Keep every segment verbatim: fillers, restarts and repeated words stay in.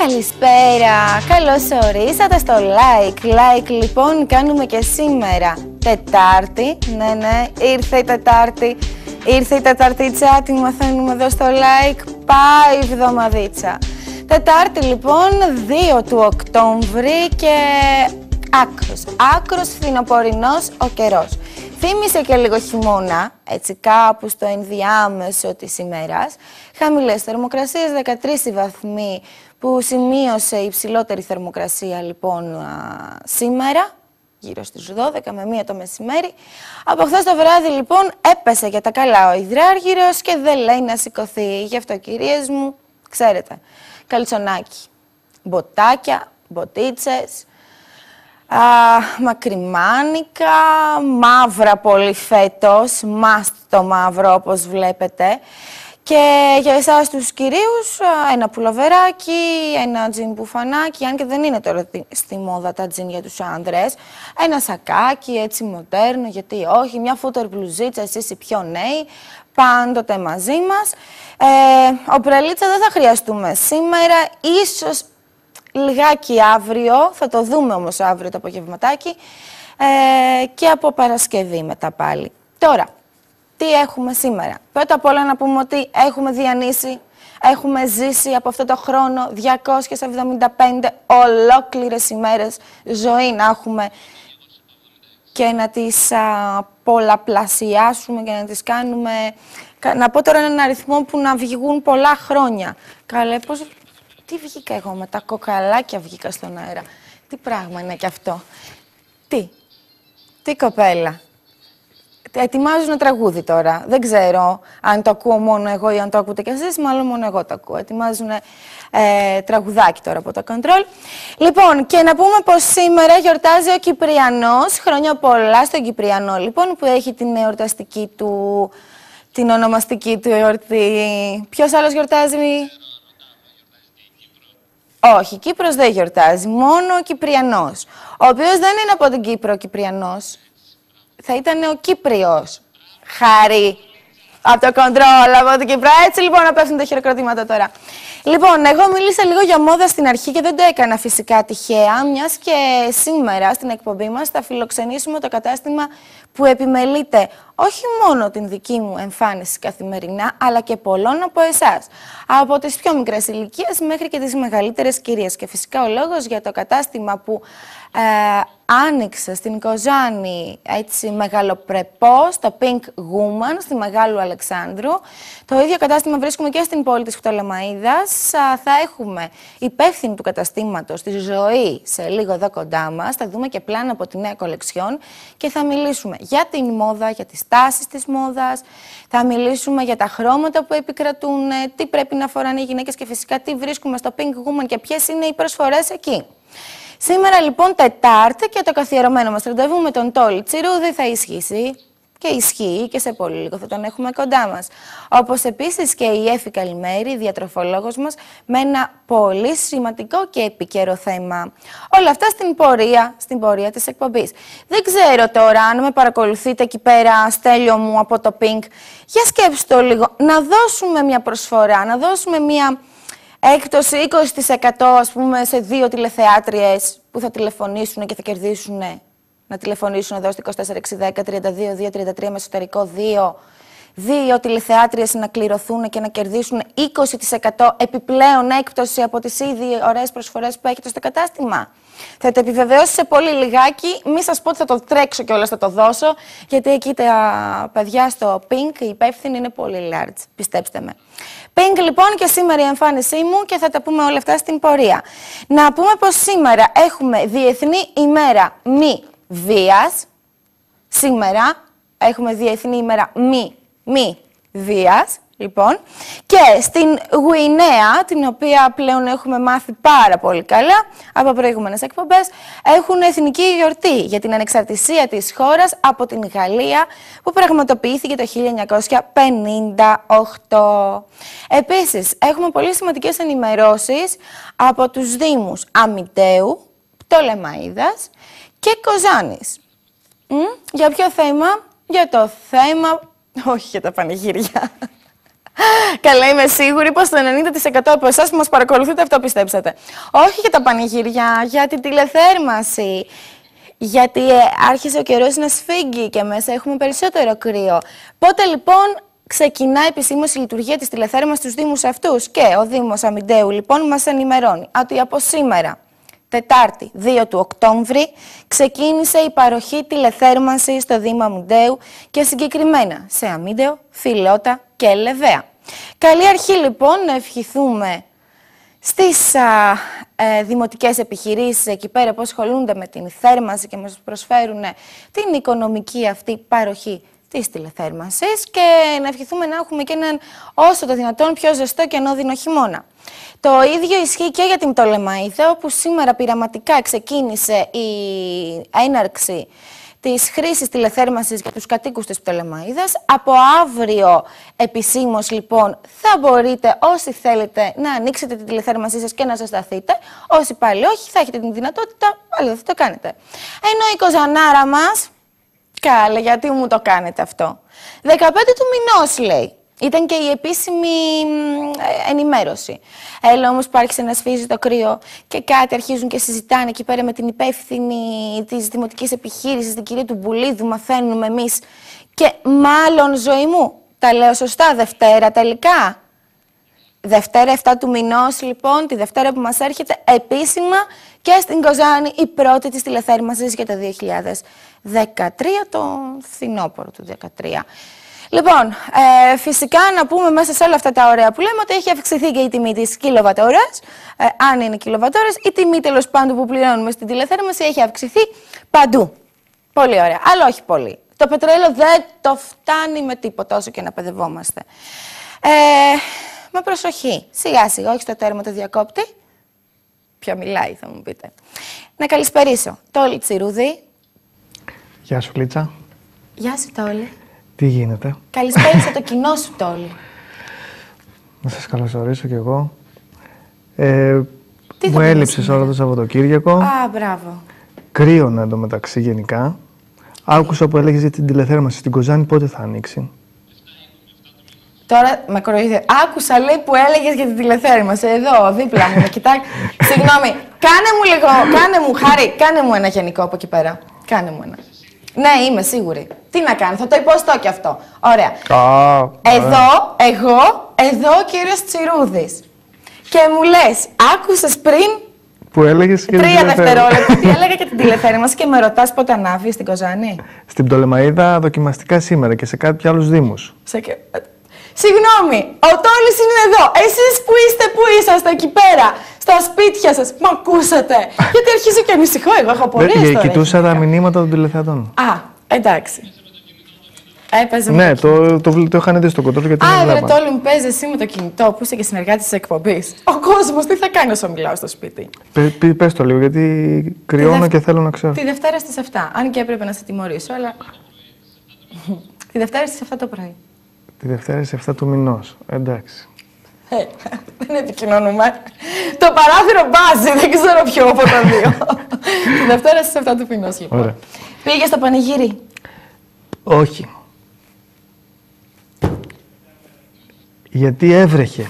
Καλησπέρα, καλώς ορίσατε στο like. Like λοιπόν κάνουμε και σήμερα, Τετάρτη. Ναι, ναι, ήρθε η Τετάρτη. Ήρθε η Τεταρτίτσα, την μαθαίνουμε εδώ στο like. Πάει η εβδομαδίτσα. Τετάρτη λοιπόν, δύο του Οκτώβρη και άκρος, άκρος φθινοπορεινός ο καιρός. Θύμισε και λίγο χειμώνα, έτσι κάπου στο ενδιάμεσο της ημέρας. Χαμηλές θερμοκρασίες, δεκατρείς βαθμοί που σημείωσε η υψηλότερη θερμοκρασία λοιπόν α, σήμερα, γύρω στις δώδεκα με μία το μεσημέρι. Από χθες το βράδυ λοιπόν έπεσε για τα καλά ο υδράργυρος και δεν λέει να σηκωθεί. Γι' αυτό κυρίες μου, ξέρετε, καλτσονάκι, μποτάκια, μποτίτσες, α, μακριμάνικα, μαύρα πολύ φέτος, must το μαύρο όπως βλέπετε. Και για εσάς τους κυρίους, ένα πουλοβεράκι, ένα τζιν μπουφανάκι, αν και δεν είναι τώρα στη μόδα τα τζιν για τους άνδρες, ένα σακάκι έτσι μοντέρνο, γιατί όχι, μια φούτερ μπλουζίτσα, εσείς οι πιο νέοι, πάντοτε μαζί μας. Ε, οπρελίτσα δεν θα χρειαστούμε σήμερα, ίσως λιγάκι αύριο, θα το δούμε όμως αύριο το απογευματάκι, ε, και από Παρασκευή μετά πάλι. Τώρα, τι έχουμε σήμερα? Πρώτα απ' όλα να πούμε ότι έχουμε διανύσει, έχουμε ζήσει από αυτό το χρόνο διακόσιες εβδομήντα πέντε ολόκληρες ημέρες ζωή να έχουμε και να τις α, πολλαπλασιάσουμε και να τις κάνουμε, να πω τώρα έναν αριθμό που να βγουν πολλά χρόνια. Καλέ, πώς, τι βγήκα εγώ με τα κοκαλάκια βγήκα στον αέρα. Τι πράγμα είναι κι αυτό? Τι, τι κοπέλα? Ετοιμάζω ένα τραγούδι τώρα. Δεν ξέρω αν το ακούω μόνο εγώ ή αν το ακούτε κι εσείς, μάλλον μόνο εγώ το ακούω. Ετοιμάζουν ε, τραγουδάκι τώρα από το Control. Λοιπόν, και να πούμε πως σήμερα γιορτάζει ο Κυπριανός. Χρόνια πολλά στον Κυπριανό, λοιπόν, που έχει την εορταστική του, την ονομαστική του εορτή. Ποιος άλλος γιορτάζει? Όχι, Κύπρος δεν γιορτάζει, μόνο ο Κυπριανός. Ο οποίος δεν είναι από την Κύπρο ο Κυπριανός. Θα ήταν ο Κύπριος. Χάρη. Από το Control, από την Κύπρο. Έτσι λοιπόν να πέφτουν τα χειροκροτήματα τώρα. Λοιπόν, εγώ μίλησα λίγο για μόδα στην αρχή και δεν το έκανα φυσικά τυχαία, μιας και σήμερα στην εκπομπή μας θα φιλοξενήσουμε το κατάστημα που επιμελείται όχι μόνο την δική μου εμφάνιση καθημερινά, αλλά και πολλών από εσάς. Από τις πιο μικρές ηλικίες μέχρι και τις μεγαλύτερες κυρίες. Και φυσικά ο λόγος για το κατάστημα που ε, άνοιξε στην Κοζάνη έτσι μεγαλοπρεπώς, το Pink Woman, στη Μεγάλου Αλεξάνδρου. Το ίδιο κατάστημα βρίσκουμε και στην πόλη της Πτολεμαΐδας. Θα έχουμε υπεύθυνη του καταστήματος τη ζωή σε λίγο εδώ κοντά μας. Θα δούμε και πλάνα από τη νέα κολεξιόν και θα μιλήσουμε για την μόδα, για τις τάσεις της μόδας. Θα μιλήσουμε για τα χρώματα που επικρατούν, τι πρέπει να φοράνε οι γυναίκες και φυσικά τι βρίσκουμε στο Pink Woman και ποιες είναι οι προσφορές εκεί. Σήμερα λοιπόν Τετάρτη και το καθιερωμένο μας ραντεβού με τον Τόλι Τσιρούδη θα ισχύσει και ισχύει και σε πολύ λίγο θα τον έχουμε κοντά μας. Όπως επίσης και η Έφη Καλημέρη, διατροφολόγος μας, με ένα πολύ σημαντικό και επικαιρό θέμα. Όλα αυτά στην πορεία, στην πορεία της εκπομπής. Δεν ξέρω τώρα αν με παρακολουθείτε εκεί πέρα, Στέλιο μου, από το Pink. Για σκέψτε το λίγο, να δώσουμε μια προσφορά, να δώσουμε μια έκπτωση είκοσι τοις εκατό ας πούμε σε δύο τηλεθεάτριες που θα τηλεφωνήσουν και θα κερδίσουν, να τηλεφωνήσουν εδώ στο είκοσι τέσσερα εξήντα δέκα τριάντα δύο διακόσια τριάντα τρία με εσωτερικό δύο. Δύο τηλεθεάτριες να κληρωθούν και να κερδίσουν είκοσι τοις εκατό επιπλέον έκπτωση από τις ήδη ωραίες προσφορές που έχετε στο κατάστημα. Θα το επιβεβαιώσω σε πολύ λιγάκι. Μη σας πω ότι θα το τρέξω κιόλας, θα το δώσω, γιατί εκεί τα παιδιά στο Pink, οι υπεύθυνοι είναι πολύ large, πιστέψτε με. Pink λοιπόν και σήμερα η εμφάνισή μου και θα τα πούμε όλα αυτά στην πορεία. Να πούμε πως σήμερα έχουμε Διεθνή ημέρα μη βίας. Σήμερα έχουμε Διεθνή ημέρα μη μη βίας, λοιπόν, και στην Γουινέα, την οποία πλέον έχουμε μάθει πάρα πολύ καλά από προηγούμενες εκπομπές, έχουν εθνική γιορτή για την ανεξαρτησία της χώρας από την Γαλλία, που πραγματοποιήθηκε το χίλια εννιακόσια πενήντα οκτώ. Επίσης, έχουμε πολύ σημαντικές ενημερώσεις από τους Δήμους Αμιτέου, Πτολεμαΐδας και Κοζάνης. Μ, για ποιο θέμα? Για το θέμα... Όχι για τα πανηγύρια. Καλά, είμαι σίγουρη πως το ενενήντα τοις εκατό από εσάς που μας παρακολουθείτε αυτό πιστέψατε. Όχι για τα πανηγύρια, για την τηλεθέρμανση. Γιατί ε, άρχισε ο καιρός να σφίγγει και μέσα έχουμε περισσότερο κρύο. Πότε λοιπόν ξεκινά επισήμως η λειτουργία της τηλεθέρμανσης στους Δήμους αυτούς? Και ο Δήμος Αμυντέου λοιπόν μας ενημερώνει ότι από σήμερα, Τετάρτη δύο του Οκτώβρη, ξεκίνησε η παροχή τηλεθέρμανσης στο Δήμο Αμυντέου και συγκεκριμένα σε Αμύντεο, Φιλότα και Λεβαία. Καλή αρχή λοιπόν να ευχηθούμε στις α, ε, δημοτικές επιχειρήσεις εκεί πέρα που ασχολούνται με την θέρμανση και μας προσφέρουν την οικονομική αυτή παροχή της τηλεθέρμανσης και να ευχηθούμε να έχουμε και έναν όσο το δυνατόν πιο ζεστό και ανώδυνο χειμώνα. Το ίδιο ισχύει και για την Πτολεμαΐδα, όπου σήμερα πειραματικά ξεκίνησε η έναρξη της χρήσης τηλεθέρμανσης για τους κατοίκους της Πτολεμαΐδας. Από αύριο επισήμως λοιπόν θα μπορείτε όσοι θέλετε να ανοίξετε τη τηλεθέρμανσή σας και να ζεσταθείτε. Όσοι πάλι όχι θα έχετε την δυνατότητα, αλλά δεν θα το κάνετε. Ενώ η Κοζανάρα μας, καλά γιατί μου το κάνετε αυτό, δεκαπέντε του μηνός λέει. Ήταν και η επίσημη ενημέρωση. Έλα όμως που άρχισε να σφίζει το κρύο και κάτι αρχίζουν και συζητάνε εκεί πέρα με την υπεύθυνη της δημοτικής επιχείρησης, την κυρία του Μπουλίδου, μαθαίνουμε εμείς. Και μάλλον, ζωή μου, τα λέω σωστά, Δευτέρα τελικά. Δευτέρα εφτά του μηνός, λοιπόν, τη Δευτέρα που μας έρχεται επίσημα και στην Κοζάνη η πρώτη της τηλεθέρμανσης για το δύο χιλιάδες δεκατρία, το φθινόπωρο του δύο χιλιάδες δεκατρία. Λοιπόν, ε, φυσικά να πούμε μέσα σε όλα αυτά τα ωραία που λέμε ότι έχει αυξηθεί και η τιμή της κιλοβατόρας. Ε, αν είναι κιλοβατόρας, η τιμή τέλος πάντων που πληρώνουμε στην τηλεθέρμανση έχει αυξηθεί παντού. Πολύ ωραία, αλλά όχι πολύ. Το πετρέλαιο δεν το φτάνει με τίποτα όσο και να παιδευόμαστε. Ε, με προσοχή, σιγά σιγά, όχι στο τέρμα το διακόπτη. Ποιο μιλάει θα μου πείτε. Να καλησπερίσω Τόλι Τσιρούδη. Γεια σου Λίτσα. Γεια σου Τόλι. Τι γίνεται? Καλησπέρισα το κοινό σου, Τόλι. Να σας καλωσορίσω κι εγώ. Ε, μου έλειψες όλο το Σαββατοκύριακο. Α, μπράβο. Κρύωνα εντωμεταξύ γενικά. Άκουσα που έλεγες για την τηλεθέρμανση στην Κοζάνη, πότε θα ανοίξει? Τώρα με κοροϊδεύει. Άκουσα, λέει, που έλεγες για την τηλεθέρμανση. Εδώ, δίπλα μου, με κοιτάει. Συγγνώμη, κάνε μου λίγο, κάνε μου, Χάρη, κάνε μου ένα γενικό από εκεί πέρα. Κάνε μου ένα. Ναι, είμαι σίγουρη. Τι να κάνω, θα το υποστώ κι αυτό. Ωραία. Α, εδώ, εγώ, εδώ ο κύριος Τσιρούδης. Και μου λες, άκουσες πριν που έλεγες και τρία δευτερόλεπτα τι έλεγα για την τηλεθέρμανση και με ρωτάς πότε ανάβει στην Κοζάνη? Στην Πτολεμαΐδα δοκιμαστικά σήμερα και σε κάτι άλλους δήμους. Σε... Συγγνώμη, ο Τόλης είναι εδώ. Εσείς που είστε, που είσαστε εκεί πέρα, στα σπίτια σας, μ' ακούσατε? Γιατί αρχίζω και ανησυχώ, εγώ έχω απορίες τώρα. Κοιτούσα τα μηνύματα των τηλεθεατών. Α, εντάξει. Έπαιζε ναι, με το, το, το, το είχαν δει στο κοντρόλ γιατί δεν βλέπα. Α, Τόλι, μου παίζει εσύ με το κινητό που είσαι και συνεργάτης της εκπομπής. Ο κόσμος τι θα κάνει όσο μιλάω στο σπίτι? Πε, πες το λίγο, γιατί κρυώνω δευ... και θέλω να ξέρω. Τη Δευτέρα στις εφτά, αν και έπρεπε να σε τιμωρήσω, αλλά... Τη Δευτέρα στις εφτά το πρωί. Τη Δευτέρα στις εφτά του μηνός, εντάξει. Ε, δεν επικοινωνούμε. Το παράθυρο μπάζει, δεν ξέρω ποιο από τα δύο. Τη Δευτέρα στις εφτά του μηνός, λοιπόν. Ωραία. Πήγε στο πανηγύρι? Όχι. Γιατί έβρεχε.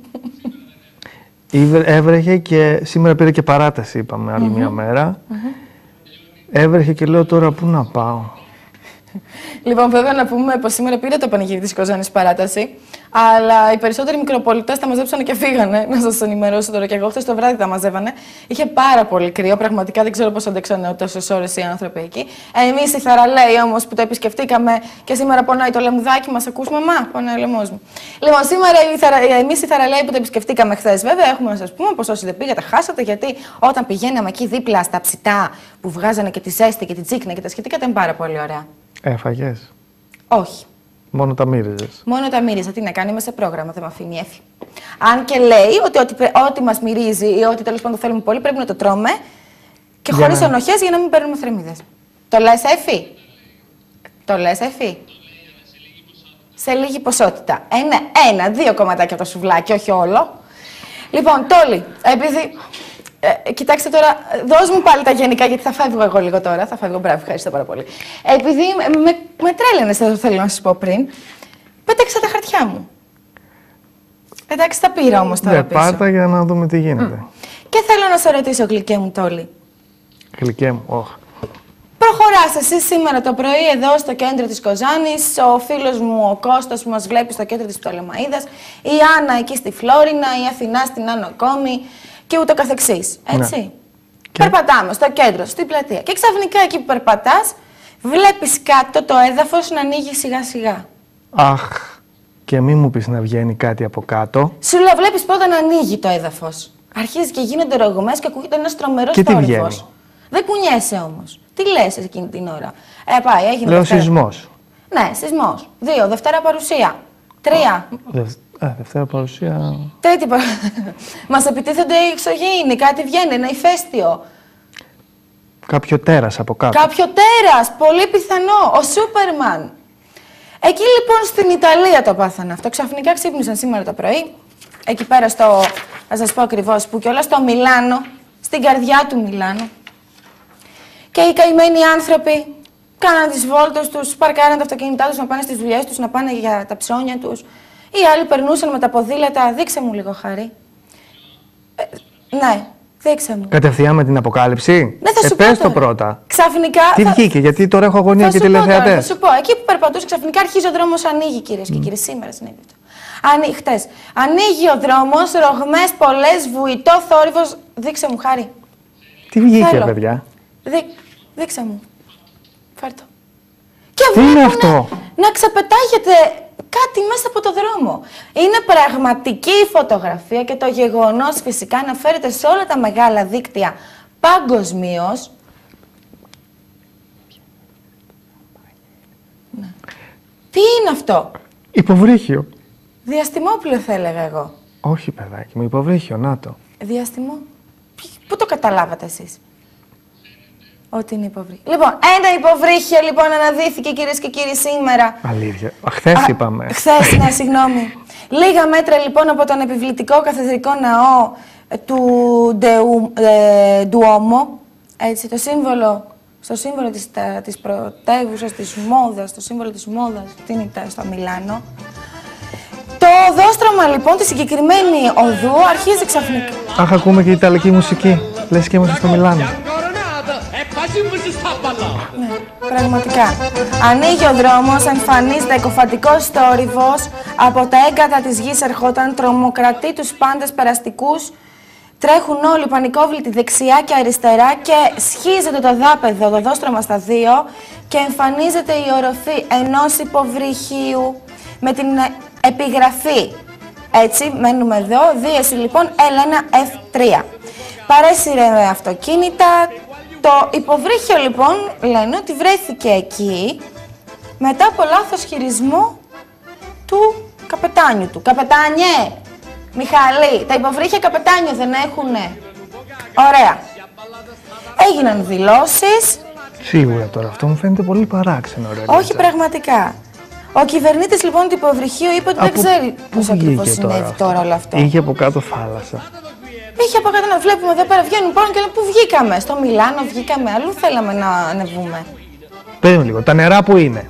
Έβρεχε και σήμερα πήρε και παράταση, είπαμε, άλλη mm-hmm. μια μέρα. Mm-hmm. Έβρεχε και λέω τώρα πού να πάω. Λοιπόν, βέβαια να πούμε πως σήμερα πήρε το πανηγύρι της Κοζάνης παράταση, αλλά οι περισσότεροι μικροπολιτές τα μαζέψανε και φύγανε. Να σας ενημερώσω τώρα και εγώ, χθες το βράδυ τα μαζεύανε. Είχε πάρα πολύ κρύο, πραγματικά δεν ξέρω πώς αντέξανε τόσες ώρες οι άνθρωποι εκεί. Εμείς οι Θαραλέοι όμως που το επισκεφτήκαμε και σήμερα πονάει το λαιμουδάκι μας, ακούς μαμά, πονάει ο λαιμός μου. Λοιπόν, σήμερα εμείς οι Θαραλέοι που το επισκεφτήκαμε χθες, βέβαια έχουμε να σας πούμε πως όσοι δεν πήγατε χάσατε, γιατί όταν πηγαίναμε εκεί δίπλα στα ψητά που βγάζανε και τη ζέστη και τη τσίκνα και τα σχετικά ήταν πάρα πολύ ωραία. Έφαγες? Όχι. Μόνο τα μύριζες? Μόνο τα μύριζα. Τι να κάνει, είμαι σε πρόγραμμα, δεν με αφήνει έφη. Αν και λέει ότι ό,τι, ό,τι μας μυρίζει ή ό,τι τέλος πάντων θέλουμε πολύ πρέπει να το τρώμε και για χωρίς να... ενοχές για να μην παίρνουμε θρεμίδες. Το λες, έφη? Το λες, έφη? Σε λίγη ποσότητα. Ένα, ένα, δύο κομματάκια από το σουβλάκι, όχι όλο. Λοιπόν, Τόλι, επειδή... Ε, κοιτάξτε τώρα, δώσ' μου πάλι τα γενικά, γιατί θα φεύγω εγώ λίγο τώρα. Θα φεύγω, μπράβο, ευχαριστώ πάρα πολύ. Επειδή με, με τρέλαινες, θα το θέλω να σας πω πριν, πέταξα τα χαρτιά μου. Εντάξει, τα πήρα όμως τώρα Ναι, πίσω. πάρτα για να δούμε τι γίνεται. Mm. Και θέλω να σε ρωτήσω, γλυκέ μου Τόλι. Γλυκέ μου, όχ. Προχωράς εσύ σήμερα το πρωί εδώ στο κέντρο της Κοζάνης, ο φίλος μου ο Κώστας που μας βλέπει στο κέντρο της Πτολεμαΐδας, η Άννα εκεί στη Φλόρινα, η Αθηνά στην Άνω Κόμη και ούτω καθεξής, έτσι. Ναι. Και... Περπατάμε στο κέντρο, στην πλατεία και ξαφνικά εκεί που περπατάς βλέπεις κάτω το έδαφος να ανοίγει σιγά σιγά. Αχ, και μη μου πεις να βγαίνει κάτι από κάτω. Σου λέω, βλέπεις πρώτα να ανοίγει το έδαφος. Αρχίζει και γίνονται ρογμές και ακούγεται ένας τρομερός θόρυβος. Δεν κουνιέσαι όμως. Τι λες εκείνη την ώρα? Ε, πάει, έγινε. Λέω σεισμός. Ναι, σεισμός. Δύο, Δευτέρα παρουσία. Τρία. Δευ... Α, Δευτέρα παρουσία. Τρίτη παρουσία. Μας επιτίθενται οι εξωγήινοι, κάτι βγαίνει, ένα ηφαίστειο. Κάποιο τέρας από κάτω. Κάποιο τέρας, πολύ πιθανό. Ο Σούπερμαν. Εκεί λοιπόν στην Ιταλία το πάθανα αυτό. Ξαφνικά ξύπνησαν σήμερα το πρωί. Εκεί πέρα στο, θα σας πω ακριβώς που κιόλας, στο Μιλάνο, στην καρδιά του Μιλάνου. Και οι καημένοι άνθρωποι κάναν τις βόλτες τους, παρκάραν τα αυτοκίνητά τους να πάνε στις δουλειές τους, να πάνε για τα ψώνια τους. Οι άλλοι περνούσαν με τα ποδήλατα. Δείξε μου λίγο, Χάρη. Ε, ναι, δείξε μου. Κατευθείαν με την αποκάλυψη. Ναι, θα σου ε, πες πω το πρώτα. Ξαφνικά. Τι θα... βγήκε, γιατί τώρα έχω αγωνία και τηλεθεατές. Θα σου πω, εκεί που περπατούσε, ξαφνικά αρχίζει ο δρόμος, ανοίγει, κυρίες mm. και κύριοι. Σήμερα συνέβη αυτό. Ανοί... Χτες. Ανοίγει ο δρόμος, ρογμές πολλές, βουητό θόρυβος. Δείξε μου, Χάρη. Τι βγήκε, Θέλω. παιδιά. Δεί... Δείξε μου. Φέρ' το. Και τι είναι αυτό? Να ξεπετάγεται κάτι μέσα από το δρόμο. Είναι πραγματική η φωτογραφία και το γεγονός φυσικά αναφέρεται σε όλα τα μεγάλα δίκτυα παγκοσμίως. Ναι. Τι είναι αυτό? Υποβρύχιο. Διαστημόπλαιο θα έλεγα εγώ. Όχι, παιδάκι μου, υποβρύχιο, να το. Διαστημό. Πού το καταλάβατε εσείς? Ότι είναι υποβρύχιο. Λοιπόν, ένα υποβρύχιο λοιπόν αναδύθηκε, κυρίες και κύριοι, σήμερα. Αλήθεια. Χθες είπαμε. Χθες, ναι, συγγνώμη. Λίγα μέτρα λοιπόν από τον επιβλητικό καθεδρικό ναό του Ντουόμο, έτσι, το σύμβολο, στο σύμβολο της, τα, της πρωτεύουσας, της μόδας, το σύμβολο της μόδας, τι είναι στο Μιλάνο. Το οδόστρωμα λοιπόν, τη συγκεκριμένη οδού, αρχίζει ξαφνικά. Αχ, ακούμε και ιταλική μουσική. Λες και είμαστε στο Μιλάνο. Ναι, πραγματικά. Ανοίγει ο δρόμος, εμφανίζεται εκοφαντικός θόρυβος, από τα έγκατα της γης ερχόταν, τρομοκρατεί τους πάντες περαστικούς, τρέχουν όλοι πανικόβλητοι δεξιά και αριστερά και σχίζεται το δάπεδο, το δόστρωμα στα δύο και εμφανίζεται η οροφή ενός υποβρυχίου με την επιγραφή. Έτσι, μένουμε εδώ, δίεση λοιπόν ελ ένα εφ τρία. Παρέσυρε με αυτοκίνητα. Το υποβρύχιο λοιπόν λένε ότι βρέθηκε εκεί μετά από λάθος χειρισμό του καπετάνιου του. Καπετάνιε! Μιχαλή, τα υποβρύχια καπετάνιο δεν έχουνε? Ωραία. Έγιναν δηλώσεις. Σίγουρα τώρα, αυτό μου φαίνεται πολύ παράξενο. Ρε, όχι ρε, πραγματικά. Ο κυβερνήτης λοιπόν του υποβρυχίου είπε ότι από δεν ξέρει πώς ακριβώς συνέβη τώρα όλο αυτό. Είχε από κάτω θάλασσα. Είχε από κάτω να βλέπουμε εδώ πέρα, βγαίνουν πάνω και λέμε πού βγήκαμε. Στο Μιλάνο βγήκαμε, αλλού θέλαμε να ανεβούμε. Περίμενε λίγο, τα νερά που είναι?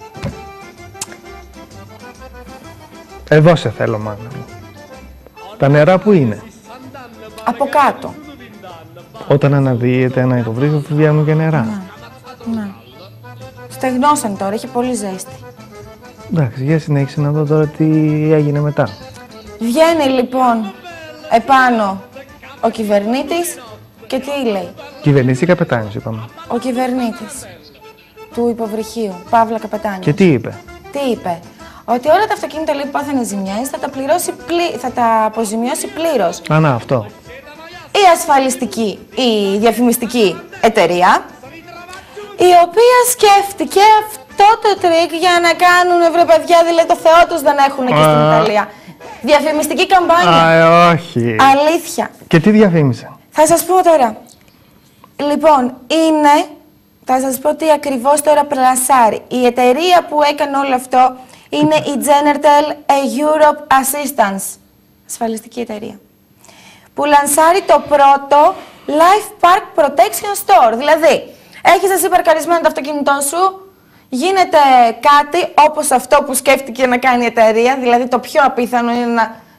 Εδώ σε θέλω, μάνα μου. Τα νερά που είναι? Από κάτω. Όταν αναδύεται ένα υποβρύχιο, βγαίνουν και νερά. Ναι, ναι. Στεγνώσαν τώρα, είχε πολύ ζέστη. Εντάξει, για συνέχισε να δω τώρα τι έγινε μετά. Βγαίνει λοιπόν επάνω ο κυβερνήτης και τι λέει? Κυβερνήτης ή καπετάνιος είπαμε? Ο κυβερνήτης του υποβρυχίου, Παύλα Καπετάνιος. Και τι είπε? Τι είπε? Ότι όλα τα αυτοκίνητα λέει, που πάθανε ζημιές θα τα, πληρώσει πλη... θα τα αποζημιώσει πλήρως. Α, να, αυτό. Η ασφαλιστική, η διαφημιστική εταιρεία, η οποία σκέφτηκε αυτό το τρίκ για να κάνουν, βρε παιδιά, δηλαδή το Θεό τους δεν έχουν εκεί στην Ιταλία. Διαφημιστική καμπάνια. Α, όχι. Αλήθεια. Και τι διαφήμισε? Θα σας πω τώρα. Λοιπόν, είναι, θα σας πω τι ακριβώς τώρα πλασάρει. Η εταιρεία που έκανε όλο αυτό είναι η General Europe Assistance, ασφαλιστική εταιρεία, που λανσάρει το πρώτο Life Park Protection Store. Δηλαδή, έχεις εσύ παρκαρισμένο το αυτοκίνητό σου, γίνεται κάτι όπως αυτό που σκέφτηκε να κάνει η εταιρεία, δηλαδή το πιο απίθανο είναι να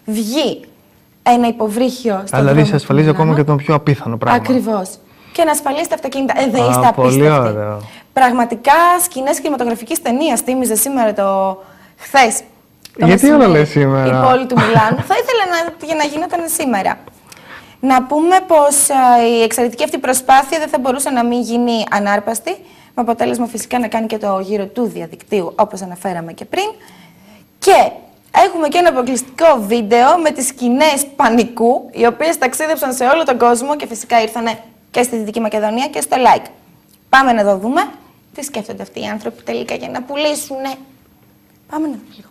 βγει ένα υποβρύχιο στο δηλαδή, δρόμο. σε ασφαλίζει ακόμα και τον πιο απίθανο πράγμα. Ακριβώς. Και να ασφαλίσει τα αυτοκίνητα. Ε, δεν Α, είστε πολύ απίστευτοι. ωραίο. Πραγματικά σκηνές κινηματογραφικής ταινίας. Θύμιζε σήμερα το χθες. Το Γιατί όλα μεσημέρι, λες σήμερα? η πόλη του Μιλάνου. Θα ήθελα να, για να γινόταν σήμερα. Να πούμε πως α, η εξαιρετική αυτή προσπάθεια δεν θα μπορούσε να μην γίνει ανάρπαστη, με αποτέλεσμα φυσικά να κάνει και το γύρο του διαδικτύου, όπως αναφέραμε και πριν. Και έχουμε και ένα αποκλειστικό βίντεο με τις σκηνές πανικού, οι οποίες ταξίδεψαν σε όλο τον κόσμο και φυσικά ήρθαν και στη Δυτική Μακεδονία και στο like. Πάμε να το δούμε. Τι σκέφτονται αυτοί οι άνθρωποι τελικά για να πουλήσουνε. Πάμε να δούμε λίγο.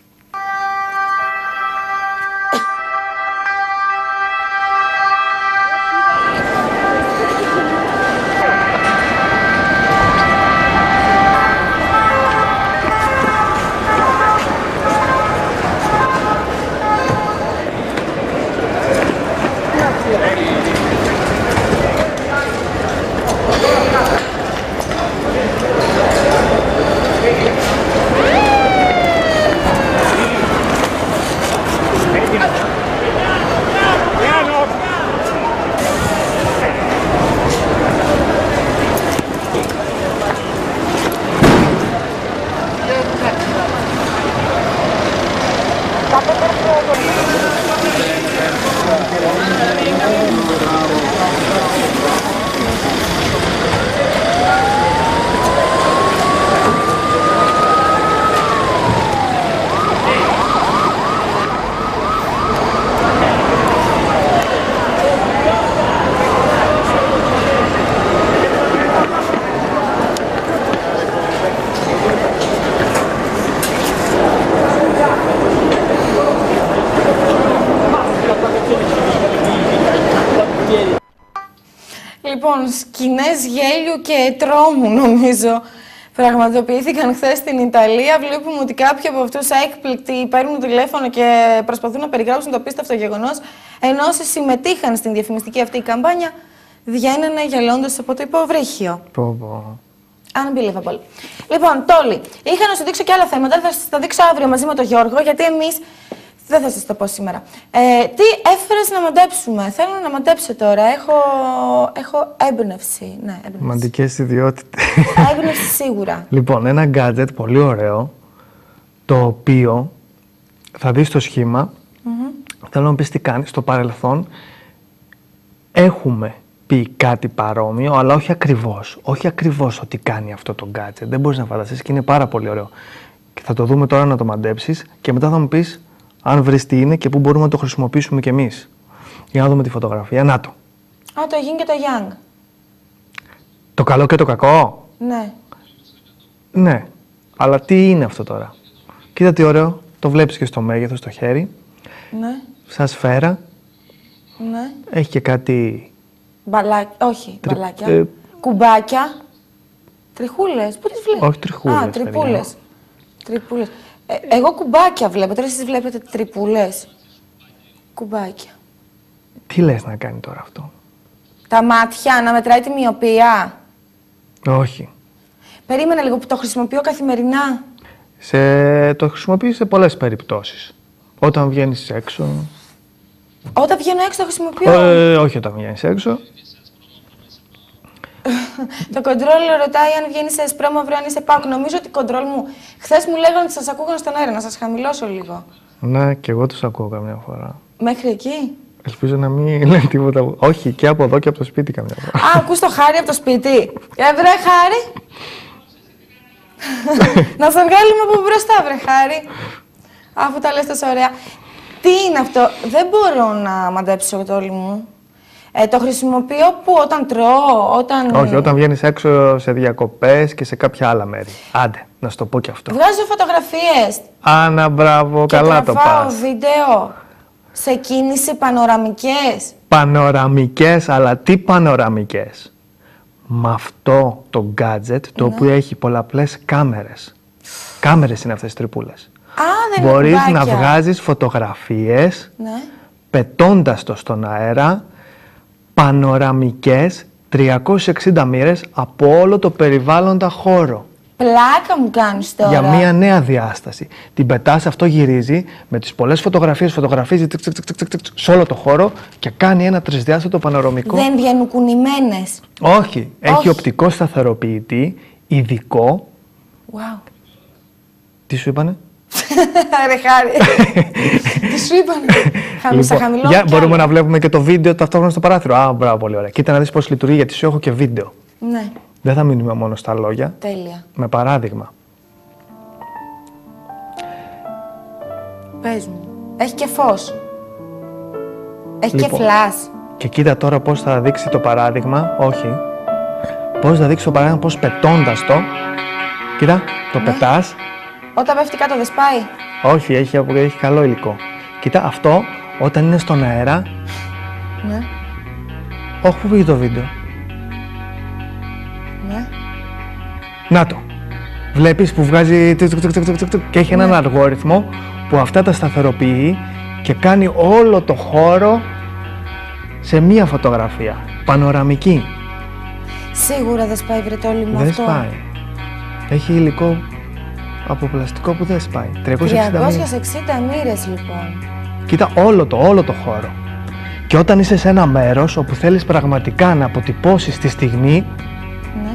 Λοιπόν, σκηνές γέλιου και τρόμου, νομίζω, πραγματοποιήθηκαν χθες στην Ιταλία. Βλέπουμε ότι κάποιοι από αυτούς έκπληκτοι παίρνουν τηλέφωνο και προσπαθούν να περιγράψουν το απίστευτο γεγονός, ενώ όσοι συμμετείχαν στην διαφημιστική αυτή καμπάνια βγαίνανε γελώντας από το υποβρύχιο. Πω, πω. Unbelievable. Λοιπόν, Τόλι, είχα να σου δείξω και άλλα θέματα, θα σας τα δείξω αύριο μαζί με τον Γιώργο, γιατί εμείς δεν θα σας το πω σήμερα. Ε, τι έφερες να μαντέψουμε? Θέλω να μαντέψω τώρα. Έχω, έχω έμπνευση. Ναι, έμπνευση. Μαντικές ιδιότητες. Έμπνευση σίγουρα. Λοιπόν, ένα gadget πολύ ωραίο, το οποίο θα δεις το σχήμα. Mm-hmm. Θέλω να μου πεις τι κάνει. Στο παρελθόν έχουμε πει κάτι παρόμοιο, αλλά όχι ακριβώς. Όχι ακριβώς ότι κάνει αυτό το gadget. Δεν μπορείς να φανταστείς και είναι πάρα πολύ ωραίο. Και θα το δούμε τώρα να το μαντέψεις και μετά θα μου πεις αν βρεις τι είναι και πού μπορούμε να το χρησιμοποιήσουμε κι εμείς. Για να δούμε τη φωτογραφία. Να το. Α, το yin και το yang. Το καλό και το κακό. Ναι. Ναι. Αλλά τι είναι αυτό τώρα? Κοίτα τι ωραίο. Το βλέπεις και στο μέγεθος, στο χέρι. Ναι. Σαν σφαίρα. Ναι. Έχει και κάτι... Μπαλάκια. Όχι, Τρι... μπαλάκια. Ε... Κουμπάκια. Τριχούλες. Πού τις βλέπεις? Όχι τριχούλες. Α, τρυπούλες. Τρυπούλες. Ε, εγώ κουμπάκια βλέπω. Τώρα εσείς βλέπετε τρυπούλες. Κουμπάκια. Τι λες να κάνει τώρα αυτό? Τα μάτια, να μετράει τη μοιοπία. Όχι. Περίμενα λίγο που το χρησιμοποιώ καθημερινά. Σε... Το χρησιμοποιείς σε πολλές περιπτώσεις. Όταν βγαίνεις έξω... Όταν βγαίνω έξω το χρησιμοποιώ. Ε, όχι όταν βγαίνεις έξω. Το κοντρόλ ρωτάει αν βγαίνει σε εσπρό μαύρο, αν είσαι πάκου. Νομίζω ότι κοντρόλ μου. Χθες μου λέγανε ότι σας ακούγαν στον αέρα, να σας χαμηλώσω λίγο. Ναι, και εγώ τους ακούω καμιά φορά. Μέχρι εκεί. Ελπίζω να μην λένε τίποτα. Όχι, και από εδώ και από το σπίτι καμιά φορά. Α, ακούς το Χάρη από το σπίτι. Ε, βρε Χάρη. Να σε βγάλουμε από μπροστά, βρε Χάρη. Αφού τα λες τόσο ωραία. Τι είναι αυτό? Δεν μπορώ να μαντέψω το όλη μου. Ε, το χρησιμοποιώ που όταν τρώω, όταν... Όχι, όταν βγαίνεις έξω σε διακοπές και σε κάποια άλλα μέρη. Άντε, να σου το πω και αυτό. Βγάζω φωτογραφίες. Άνα, μπράβο, και καλά το τραβάω πας. βίντεο σε κίνηση πανοραμικές. Πανοραμικές, αλλά τι πανοραμικές? Με αυτό το gadget, το Ναι. οποίο έχει πολλαπλές κάμερες. Κάμερες είναι αυτές τις τρυπούλες. Α, δεν είναι Μπορείς να κουμπάκια. βγάζεις φωτογραφίες, Ναι. πετώντας το στον αέρα, πανοραμικές τριακόσιες εξήντα μοίρες από όλο το περιβάλλοντα χώρο. Πλάκα μου κάνεις τώρα. Για μία νέα διάσταση. Την πετάς, αυτό γυρίζει με τις πολλές φωτογραφίες, φωτογραφίζει τσικ, τσικ, τσικ, τσικ, τσικ, σε όλο το χώρο και κάνει ένα τρισδιάστατο πανοραμικό. Δεν βγαίνουν κουνημένες. Όχι. Έχει Όχι. οπτικό σταθεροποιητή, ειδικό. Wow. Τι σου είπανε? Ρε χάρη. Τι σου είπανε? Χαμηλό, χαμηλό. Για, μπορούμε να βλέπουμε και το βίντεο ταυτόχρονα στο παράθυρο. Α, μπράβο, πολύ ωραία. Κοίτα να δεις πώς λειτουργεί, γιατί σου έχω και βίντεο. Ναι. Δεν θα μείνουμε μόνο στα λόγια. Τέλεια. Με παράδειγμα. Πες μου. Έχει και φως. Έχει Λοιπόν, και φλάς. Και κοίτα τώρα πώς θα δείξει το παράδειγμα. Όχι. Πώς θα δείξει το παράδειγμα, πώς πετώντας το. Κοίτα, το Ναι. πετάς. Όταν πέφτει κάτω δεν σπάει. Όχι, έχει, έχει καλό υλικό. Κοίτα, αυτό όταν είναι στον αέρα. Ναι. Όχι, πού πήγε το βίντεο. Ναι. Να το. Βλέπεις που βγάζει τουκ, τουκ, τουκ, τουκ, τουκ, τουκ, και έχει έναν Ναι. αλγόριθμο που αυτά τα σταθεροποιεί και κάνει όλο το χώρο σε μία φωτογραφία. Πανοραμική. Σίγουρα δεν σπάει βρετόλι με Δεν αυτό. σπάει. Έχει υλικό από πλαστικό που δεν σπάει. τριακόσιες εξήντα μοίρες. τριακόσιες εξήντα μοίρες λοιπόν. Κοίτα όλο το, όλο το χώρο. Και όταν είσαι σε ένα μέρος όπου θέλεις πραγματικά να αποτυπώσεις τη στιγμή, Ναι.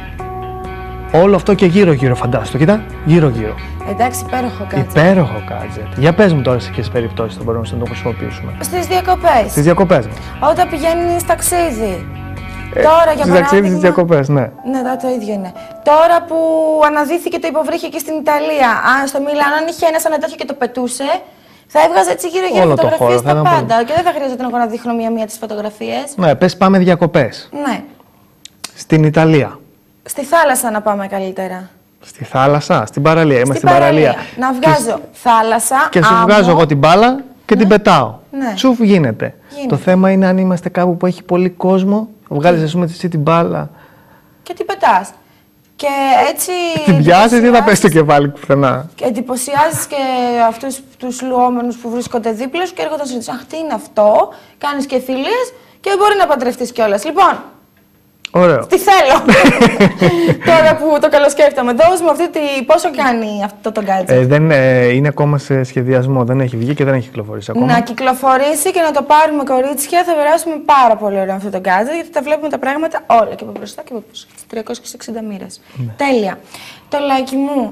όλο αυτό και γύρω-γύρω φαντάστο. Κοίτα, γύρω-γύρω. Εντάξει, υπέροχο κάτσε. Υπέροχο gadget. Για πες μου τώρα σε ποιες περιπτώσεις θα μπορούμε να το χρησιμοποιήσουμε. Στις διακοπές. Στις διακοπές μας. Όταν πηγαίνεις ταξίδι. Ε, Τώρα για στις παράδειγμα. ταξίδι, στις διακοπές, ναι. Ναι, τα- το ίδιο είναι. Τώρα που αναδύθηκε το υποβρύχιο και στην Ιταλία, αν στο Μιλάνο αν είχε ένα σαν τέτοιο και το πετούσε, θα έβγαζε έτσι γύρω-γύρω Όλο το φωτογραφίες χώρο, θα στα ήταν πάντα. Και δεν θα χρειαζόταν εγώ να δείχνω μία-μία τις φωτογραφίες. Ναι, πες πάμε διακοπές. Ναι. Στην Ιταλία. Στη θάλασσα να πάμε καλύτερα. Στη θάλασσα, στην παραλία. Είμαστε Στην στην παραλία. Να βγάζω θάλασσα. Και σου άμμο. βγάζω εγώ την μπάλα και την πετάω. Ναι. Τσουφ γίνεται. Γίνεται. Το θέμα είναι αν είμαστε κάπου που έχει πολύ κόσμο, βγάλεις ας πούμε εσύ την μπάλα. Και την πετάς. Και έτσι. Την πιάσεις ή θα εντυπωσιάζεις- πέσει το κεφάλι πουθενά. Και εντυπωσιάζεις και αυτούς τους λουόμενους που βρίσκονται δίπλα σου και έρχονται να σου ρωτήσουν αχ, τι είναι αυτό, κάνεις και φιλίες και μπορεί να παντρευτείς κιόλας. Λοιπόν, Ωραίο. τι θέλω. Τώρα που το καλοσκέφτομαι, δώσ' μου αυτή τη. Πόσο κάνει αυτό το gadget. Ε, δεν, ε, είναι ακόμα σε σχεδιασμό, δεν έχει βγει και δεν έχει κυκλοφορήσει ακόμα. Να κυκλοφορήσει και να το πάρουμε κορίτσια, θα περάσουμε πάρα πολύ ωραίο αυτό το gadget, γιατί τα βλέπουμε τα πράγματα όλα και από μπροστά και από πίσω. Τις τριακόσιες εξήντα μοίρες. Ναι. Τέλεια. Το λάκι μου,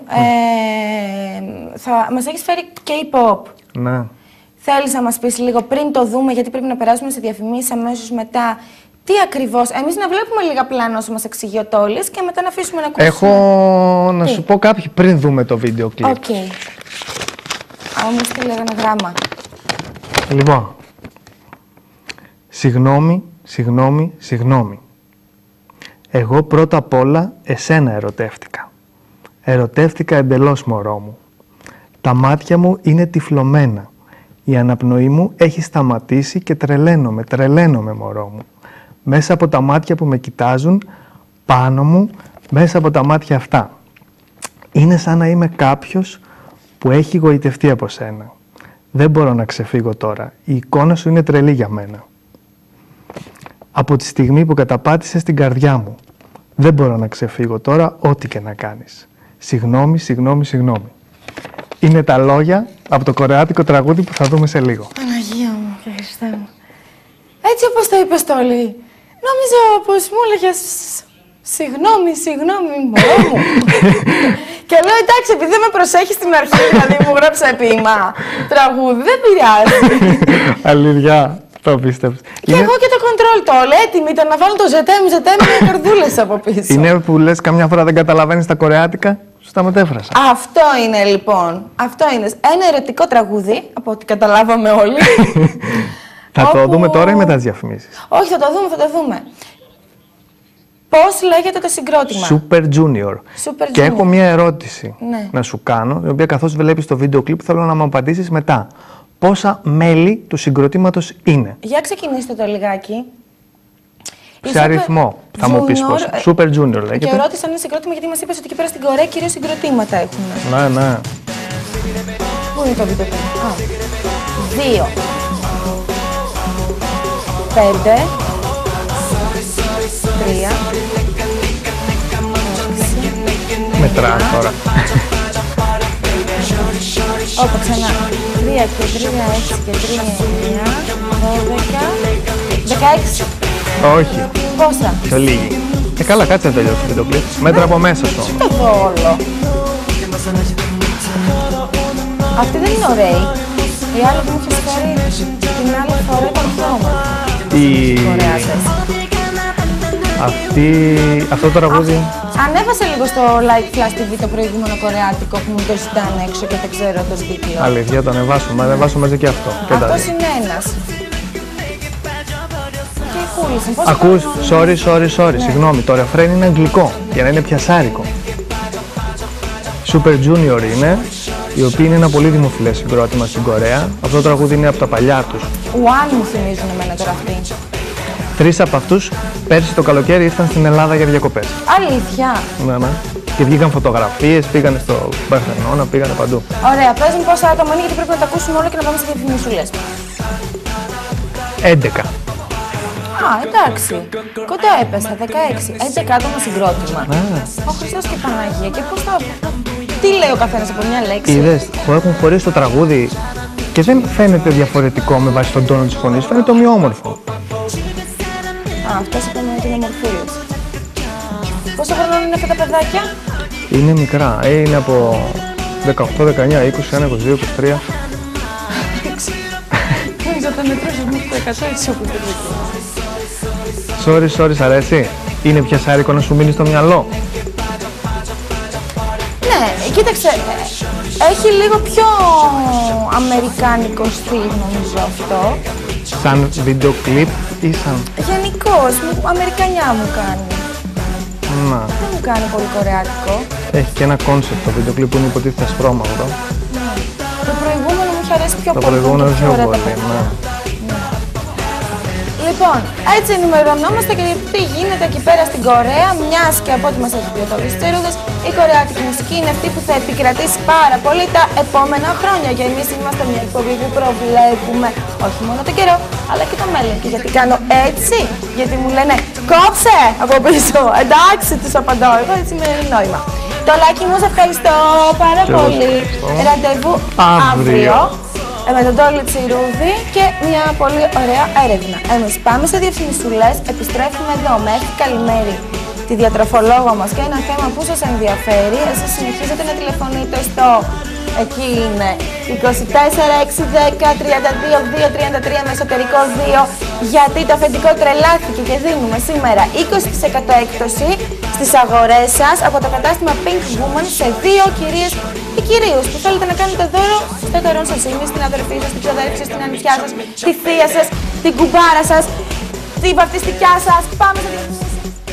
ε, θα, μας έχεις φέρει K-pop. Ναι. Θέλεις να μας πεις λίγο πριν το δούμε, γιατί πρέπει να περάσουμε σε διαφημίσεις αμέσως μετά. Τι ακριβώς, εμείς να βλέπουμε λίγα πλάνα όσο μας εξηγεί ο Τόλης και μετά να αφήσουμε να ακούσουμε. Έχω να Τι? σου πω κάποιοι πριν δούμε το βίντεο κλιπ. Οκ. Okay. Α, μου στείλε ένα γράμμα. Λοιπόν, συγγνώμη, συγγνώμη, συγγνώμη. Εγώ πρώτα απ' όλα εσένα ερωτεύτηκα. Ερωτεύτηκα εντελώς, μωρό μου. Τα μάτια μου είναι τυφλωμένα. Η αναπνοή μου έχει σταματήσει και τρελαίνομαι, τρελαίνομαι, μωρό μου. Μέσα από τα μάτια που με κοιτάζουν, πάνω μου, μέσα από τα μάτια αυτά. Είναι σαν να είμαι κάποιος που έχει γοητευτεί από σένα. Δεν μπορώ να ξεφύγω τώρα. Η εικόνα σου είναι τρελή για μένα. Από τη στιγμή που καταπάτησες στην καρδιά μου. Δεν μπορώ να ξεφύγω τώρα, ό,τι και να κάνεις. Συγγνώμη, συγγνώμη, συγγνώμη. Είναι τα λόγια από το κορεάτικο τραγούδι που θα δούμε σε λίγο. Παναγία μου και Χριστέ μου. Έτσι όπως το είπες Τόλη, νόμιζα πως μου έλεγες συγγνώμη, συγγνώμη, μωρό μου. Και λέω εντάξει, επειδή δεν με προσέχεις στην αρχή, δηλαδή μου γράψα ποίημα τραγούδι, δεν πειράζει. Αλήθεια, το πίστεψες. Και εγώ και το control Τόλη, έτοιμη ήταν να βάλω το ζετέμ, ζετέμ με καρδούλες από πίσω. Είναι που λες καμιά φορά δεν καταλαβαίνεις τα κορεάτικα, σου τα μετέφρασα. Αυτό είναι λοιπόν, αυτό είναι ένα ερωτικό τραγούδι, από ό,τι καταλάβαμε όλοι. Θα το όπου- δούμε τώρα ή μετά τις διαφημίσεις. Όχι, θα το δούμε, θα το δούμε. Πώς λέγεται το συγκρότημα? Super Junior. Super Και Junior. έχω μία ερώτηση Ναι. να σου κάνω, η οποία καθώς βλέπεις το βίντεο κλιπ θέλω να μου απαντήσεις μετά. Πόσα μέλη του συγκροτήματος είναι? Για ξεκινήστε το λιγάκι. Η Σε Super αριθμό θα μου πεις Junior, πόσα. ε, Super Junior Και λέγεται. ρώτησα αν είναι συγκρότημα γιατί μας είπες ότι εκεί πέρα στην Κορέα κυρίως συγκροτήματα έχουν. Ναι, ναι. Πού είναι το βίντεο κλιπ? Α, δύο. Πέντε. Τρία. έξι, μετράς τώρα. Όπα, ξανά. τρία και τρία, έξι και τρία, εννιά, δώδεκα, δεκαέξι. Όχι. Πόσα? Πιο λίγη. Ε, καλά, κάτσε να τελειώσει το βίντεο κλιπ. Μέτρα από μέσα σου. Τι το δω όλο. Αυτή δεν είναι ωραία. Η άλλη που μου είχε φέρει την άλλη φορά ήταν πιο όμορφη. Η... Αυτή... Αυτό το τραγούδι... Ανέβασε λίγο στο Like Flash τι βι το προηγούμενο κορεάτικο που μου το ζητάνε έξω και δεν ξέρω τον τίτλο. Αλήθεια, το ανεβάσουμε. Ανεβάσουμε μαζί και αυτό. Αυτός είναι ένας. Και η Χούλης. Ακούς, sorry, sorry, sorry. Συγγνώμη, το ρεφρέν είναι αγγλικό για να είναι πιασάρικο. Super Junior είναι, οι οποίοι είναι ένα πολύ δημοφιλές συγκρότημα στην Κορέα. Αυτό το τραγούδι είναι από τα παλιά τους. One μου θυμίζουν εμένα τώρα αυτοί. Τρεις από αυτούς πέρσι το καλοκαίρι ήρθαν στην Ελλάδα για διακοπές. Αλήθεια. Ναι, ναι. Και βγήκαν φωτογραφίες, πήγανε στο Μπαρσελόνα, πήγανε παντού. Ωραία, πες μου πόσα άτομα είναι γιατί πρέπει να τα ακούσουμε όλα και να πάμε σε διαφημισούλες. έντεκα. Α, εντάξει. Κοντά έπεσα, δεκαέξι. έντεκα άτομα συγκρότημα. Ναι. Ο Χριστός και η Παναγία. Και πώς θα... Τι λέει ο καθένας από μια λέξη. Είδες, που έχουν χωρίσει το τραγούδι και δεν φαίνεται διαφορετικό με βάση τον τόνο της φωνής, φαίνεται ομοιόμορφο. Α, αυτές είπαμε ότι είναι μορφούλες. Πόσο χρόνο είναι αυτά τα παιδάκια? Είναι μικρά, ε, είναι από δεκαοκτώ, δεκαεννιά, είκοσι ένα, είκοσι δύο, είκοσι τρία. Νομίζω ότι μετρούσες μέχρι το εκατό έτσι όπου δεν Sorry, sorry, σ' αρέσει. Είναι πιασάρικο να σου μείνει στο μυαλό. Ναι, κοίταξε, έχει λίγο πιο αμερικάνικο στυλ νομίζω αυτό. Σαν βίντεο κλιπ ή σαν... Γενικώς, αμερικανιά μου κάνει. Να. Δεν μου κάνει πολύ κορεάτικο. Έχει και ένα κόνσεπτ το βίντεο κλιπ που είναι υποτίθεται ασπρόμαυρο. Ναι. Το προηγούμενο μου είχε αρέσει πιο Το πολύ. προηγούμενο πιο πιο ωραία τα πολύ, παιδιά. ναι. Λοιπόν, έτσι ενημερωνόμαστε και τι γίνεται εκεί πέρα στην Κορέα, μιας και από ό,τι μας έχει πει ο Θοδωρής Τσίρουδης, η κορεάτικη μουσική είναι αυτή που θα επικρατήσει πάρα πολύ τα επόμενα χρόνια. Και εμείς είμαστε μια εκπομπή που προβλέπουμε όχι μόνο τον καιρό, αλλά και το μέλλον. Και γιατί κάνω έτσι, γιατί μου λένε κόψε από πίσω. Εντάξει, τους απαντώ. Εγώ έτσι με νόημα. Το like μου, σε ευχαριστώ πάρα Και πολύ. ευχαριστώ. Ραντεβού Αύριο. αύριο. Ε, με τον Τόλι Τσιρούδη και μια πολύ ωραία έρευνα. Εμείς πάμε σε διαφημισούλες, επιστρέφουμε εδώ μέχρι καλημέρι τη διατροφολόγο μας και ένα θέμα που σας ενδιαφέρει. Εσείς συνεχίζετε να τηλεφωνείτε στο, εκεί είναι, είκοσι τέσσερα έξι δέκα τριάντα δύο δύο τριάντα τρία με εσωτερικό δύο, γιατί το αφεντικό τρελάθηκε και δίνουμε σήμερα είκοσι τοις εκατό έκπτωση στις αγορές σας από το κατάστημα Pink Woman σε δύο κυρίες ή κυρίους που θέλετε να κάνετε δώρο στο εταιρών σας ή στην αδερφή σας, στην ξαδέρφη σας, στην ανιψιά σας, τη θεία σας, την κουμπάρα σας, τη βαπτιστικιά σας. Πάμε σε διαφημίσεις.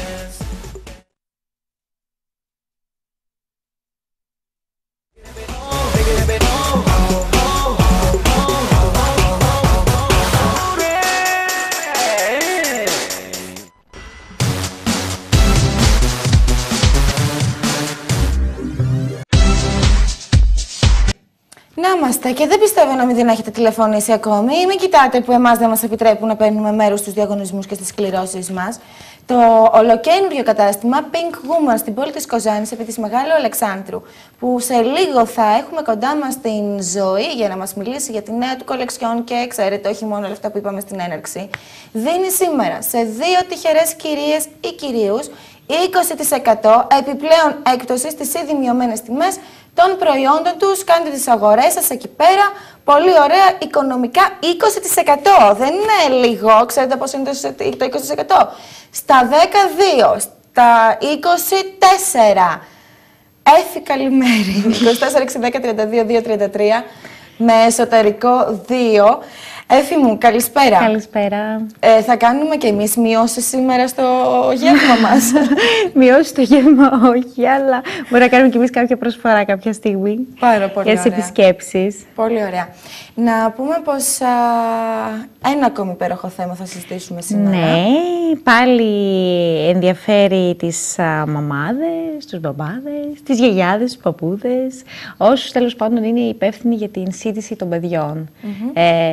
Να είμαστε και δεν πιστεύω να μην την έχετε τηλεφωνήσει ακόμη. Μην κοιτάτε που εμάς δεν μας επιτρέπουν να παίρνουμε μέρος στους διαγωνισμούς και στις κληρώσεις μας. Το ολοκαίνουργιο κατάστημα Pink Woman στην πόλη της Κοζάνης επί της Μεγάλου Αλεξάνδρου, που σε λίγο θα έχουμε κοντά μας την Ζωή για να μας μιλήσει για τη νέα του κολεξιόν και ξέρετε όχι μόνο όλα αυτά που είπαμε στην έναρξη, δίνει σήμερα σε δύο τυχερές κυρίες ή κυρίους είκοσι τοις εκατό επιπλέον έκπτωση στις ήδη μειωμένες τιμές των προϊόντων τους. Κάντε τις αγορές σας εκεί πέρα. Πολύ ωραία, οικονομικά είκοσι τοις εκατό. Δεν είναι λίγο. Ξέρετε πώς είναι το είκοσι τοις εκατό. Στα δεκαδύο, στα είκοσι τέσσερα. Έφη καλημέρι. είκοσι τέσσερα έξι δέκα τριάντα δύο δύο τριάντα τρία με εσωτερικό δύο. Έφη μου, καλησπέρα. Καλησπέρα. Ε, θα κάνουμε και εμείς μειώσεις σήμερα στο γεύμα μας. Μειώσεις στο γεύμα όχι, αλλά μπορεί να κάνουμε και εμείς κάποια προσφορά κάποια στιγμή. Πάρα πολύ για τις ωραία. επισκέψεις. Πολύ ωραία. Να πούμε πως α, ένα ακόμη υπέροχο θέμα θα συζητήσουμε σήμερα. Ναι, πάλι ενδιαφέρει τις α, μαμάδες, τους μπαμπάδες, τις γιαγιάδες, τους παππούδες, όσους τέλος πάντων είναι υπεύθυνοι για την σύντηση των παιδιών. Mm-hmm. ε, είχαμε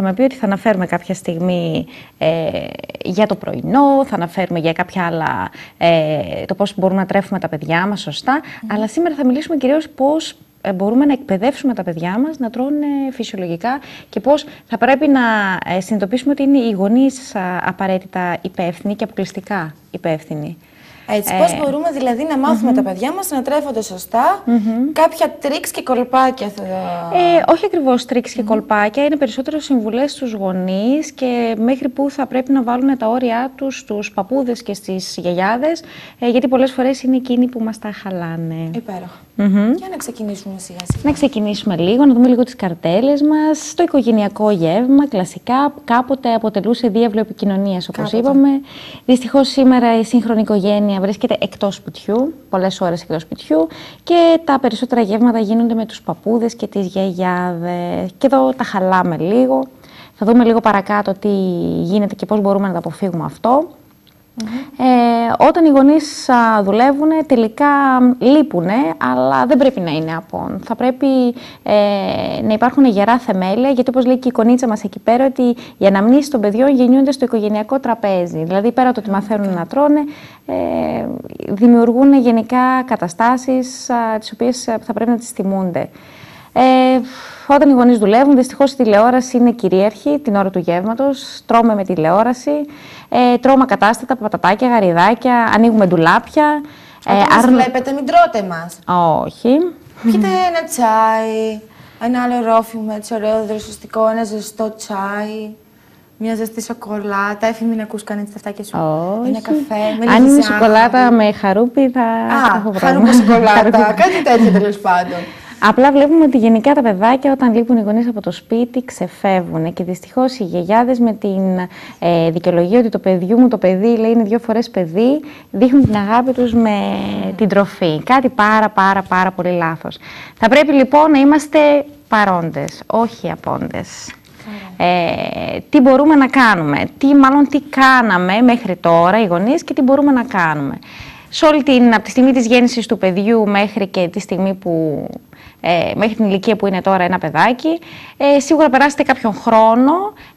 είχαμε πει ότι θα αναφέρουμε κάποια στιγμή ε, για το πρωινό, θα αναφέρουμε για κάποια άλλα, ε, το πώς μπορούμε να τρέφουμε τα παιδιά μας σωστά, mm. αλλά σήμερα θα μιλήσουμε κυρίως πώς μπορούμε να εκπαιδεύσουμε τα παιδιά μας να τρώνε φυσιολογικά και πώς θα πρέπει να συνειδητοποιήσουμε ότι είναι οι γονείς απαραίτητα υπεύθυνοι και αποκλειστικά υπεύθυνοι. Έτσι, πώς ε... μπορούμε δηλαδή να μάθουμε mm-hmm. τα παιδιά μας να τρέφονται σωστά, mm-hmm. κάποια τρίξ και κολπάκια θα... Ε, όχι ακριβώς τρίξ και mm-hmm. κολπάκια, είναι περισσότερο συμβουλές στους γονείς και μέχρι που θα πρέπει να βάλουν τα όρια τους στους παππούδες και στις γιαγιάδες, ε, γιατί πολλές φορές είναι εκείνοι που μας τα χαλάνε. Υπέροχα. Mm-hmm. Για να ξεκινήσουμε σιγά σιγά. Να ξεκινήσουμε λίγο, να δούμε λίγο τις καρτέλες μας. Το οικογενειακό γεύμα, κλασικά, κάποτε αποτελούσε διάβλο επικοινωνίας, όπως κάποτε. είπαμε. Δυστυχώς σήμερα η σύγχρονη οικογένεια βρίσκεται εκτός σπιτιού, πολλές ώρες εκτός σπιτιού και τα περισσότερα γεύματα γίνονται με τους παππούδες και τις γιαγιάδες. Και εδώ τα χαλάμε λίγο. Θα δούμε λίγο παρακάτω τι γίνεται και πώς μπορούμε να τα αποφύγουμε αυτό. Mm-hmm. Ε, όταν οι γονείς α, δουλεύουν, τελικά λείπουνε, αλλά δεν πρέπει να είναι απόν. Θα πρέπει ε, να υπάρχουν γερά θεμέλια, γιατί όπως λέει και η εικονίτσα μας εκεί πέρα, ότι οι αναμνήσεις των παιδιών γεννιούνται στο οικογενειακό τραπέζι. Δηλαδή, πέρα από το ότι μαθαίνουν okay. να τρώνε, ε, δημιουργούν γενικά καταστάσεις α, τις οποίες θα πρέπει να τις θυμούνται. Ε, όταν οι γονείς δουλεύουν, δυστυχώς η τηλεόραση είναι κυρίαρχη την ώρα του γεύματος. Τρώμε με τηλεόραση, ε, τρώμε κατάστατα, πατατάκια, γαριδάκια, ανοίγουμε ντουλάπια. Όταν ε, μας αρ... βλέπετε, μην τρώτε μας. Όχι. Πιείτε ένα τσάι, ένα άλλο ρόφημα, έτσι ωραίο, δροσιστικό, ένα ζεστό τσάι, μια ζεστή σοκολάτα. Έφη, μην ακούς κανείς τα αυτάκια σου. Όχι. Ένα καφέ, με αν είναι σοκολάτα με χαρούπι, θα, Α, θα έχω πρόβλημα. Χαρούπι σοκολάτα, κάτι τέτοιο τέλος πάντων. Απλά βλέπουμε ότι γενικά τα παιδάκια όταν λείπουν οι γονείς από το σπίτι ξεφεύγουν και δυστυχώς οι γιαγιάδες με την ε, δικαιολογία ότι το παιδιού μου το παιδί λέει είναι δύο φορές παιδί, δείχνουν την αγάπη τους με mm. την τροφή. Κάτι πάρα πάρα πάρα πολύ λάθος. Θα πρέπει λοιπόν να είμαστε παρόντες, όχι απόντες. Mm. Ε, τι μπορούμε να κάνουμε, τι μάλλον τι κάναμε μέχρι τώρα οι γονείς και τι μπορούμε να κάνουμε. Σε όλη την, από τη στιγμή της γέννησης του παιδιού μέχρι και τη στιγμή που, ε, μέχρι την ηλικία που είναι τώρα ένα παιδάκι, ε, σίγουρα περάσετε κάποιον χρόνο